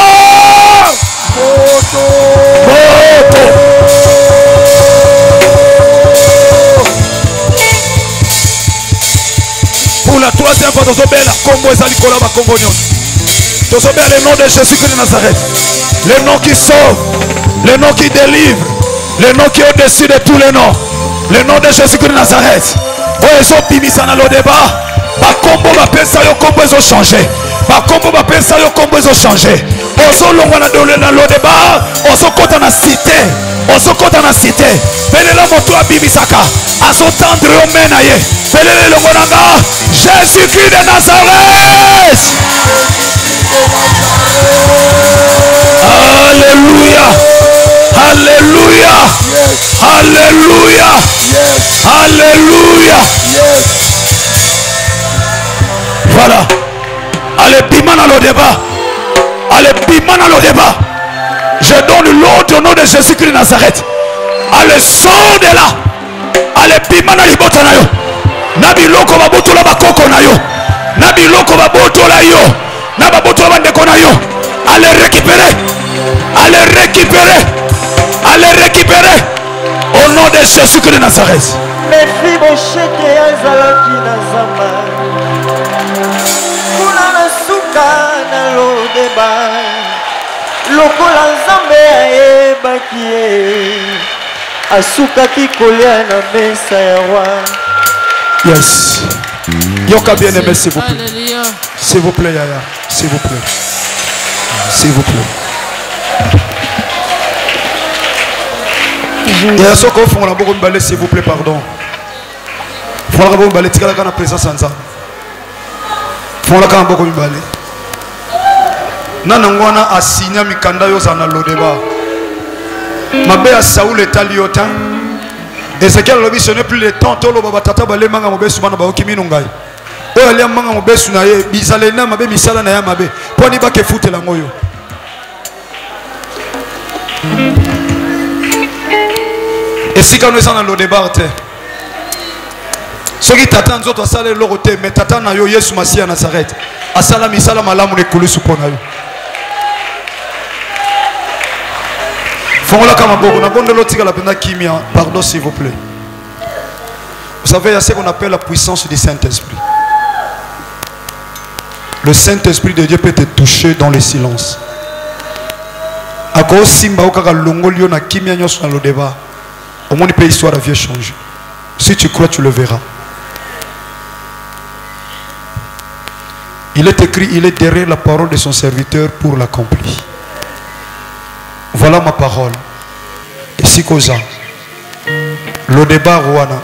Pour la troisième fois, Tozobela, Combo et Zalikola, Combo Nyon. Tozobela, le nom de Jésus-Christ de Nazareth. Le nom qui sauve, le nom qui délivre, le nom qui est au-dessus de tous les noms. Le nom de Jésus-Christ de Nazareth. Oh, ils ont pimi ça dans le débat. Ba combo, ba pensa, yo combo, ils ont changé. Ba combo, ba pensa, yo combo, ils ont changé. Ozo longa na le débat, ozo kota na cité, ozo kota na cité. Belela moto abimisaka, azo tendre yo menaye. Belele longonanga, Jésus-Christ de Nazareth. Alléluia, alléluia, alléluia, alléluia. Voilà. Allez, bimana le débat. Allez, bimana le débat. Je donne l'ordre au nom de Jésus-Christ de Nazareth. Allez, sors de là. Allez, bimana libota na yo. Nabiloko baboto la bakoko na yo. Nabiloko baboto la yo. Nababoto la bandeko na yo. Allez récupérer. Allez récupérer. Allez récupérer. Au nom de Jésus-Christ de Nazareth. Merci mon chèque azalaki nazama. Kuna nasuka na lodeba. Lokola nzambe ayebaki asukaki kolia na mesa ya roi. Yes. Yoka bien aimé, s'il vous plaît. S'il vous plaît, Yaya. S'il vous plaît. S'il vous plaît. Yaya soko fongola boko mbale s'il vous plaît, pardon. Fongola boko mbale tikala kana présence nza. Fongola kana boko mbale. Nana ngwana asinya mikanda yo za na lodeba. Mabe ya Saoul etali yota. Ezekiel lobi ce n'est plus le temps tolo baba tata bale manga mobesu bana ba okiminu ngai. Oyo ali manga mobesu na ye bizale na mabe misala na ya mabe. Poni ba ke futela ngoyo. Esika no ezana lodeba te. Soki tata nzoto asala loko te mais tata na yo Yesu Masia Nazareth. Asala misala malamu ne kulusu pona yo. Pardon s'il vous plaît. Vous savez, il y a ce qu'on appelle la puissance du Saint-Esprit. Le Saint-Esprit de Dieu peut te toucher dans le silence. Au moins, il peut histoire de vie changer. Si tu crois, tu le verras. Il est écrit, il est derrière la parole de son serviteur pour l'accomplir. Voilà ma parole. Et si cause le débat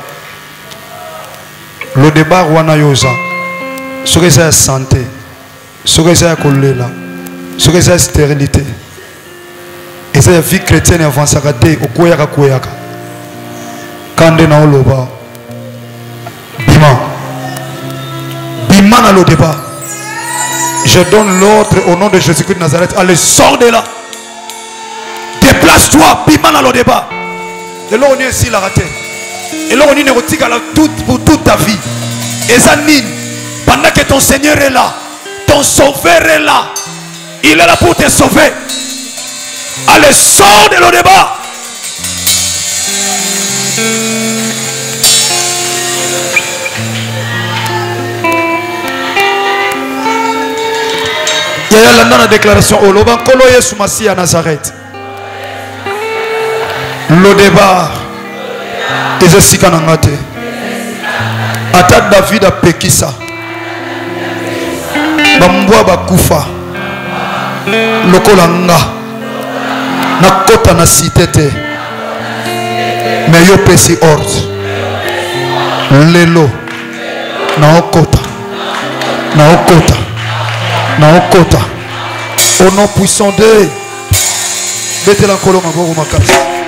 wana yoza. Ce que c'est santé, ce que c'est kolela, ce que c'est stérilité. Et c'est la vie chrétienne avance à côté au koyaka koyaka. Kande na oloba. Bima. Bima na le débat. Je donne l'ordre au nom de Jésus-Christ de Nazareth. Allez, sors de là. Déplace-toi, bima dans le débat. Et là on est ici la raté. Et là on est pour toute ta vie. Et Zanine, pendant que ton Seigneur est là, ton Sauveur est là, il est là pour te sauver. Allez, sors de le débat. Il y a la déclaration au Loban Kolo Yesu Masi à Nazareth. Le débat est sikanangate. Ata David a pekisa. Bambwa bakufa. Lokolanga. Nakota na cité. Mais yo pesi ordre. Lelo. Na okota. Na okota. Na okota. Au nom puissant de Betela Koloma Boro Makasi.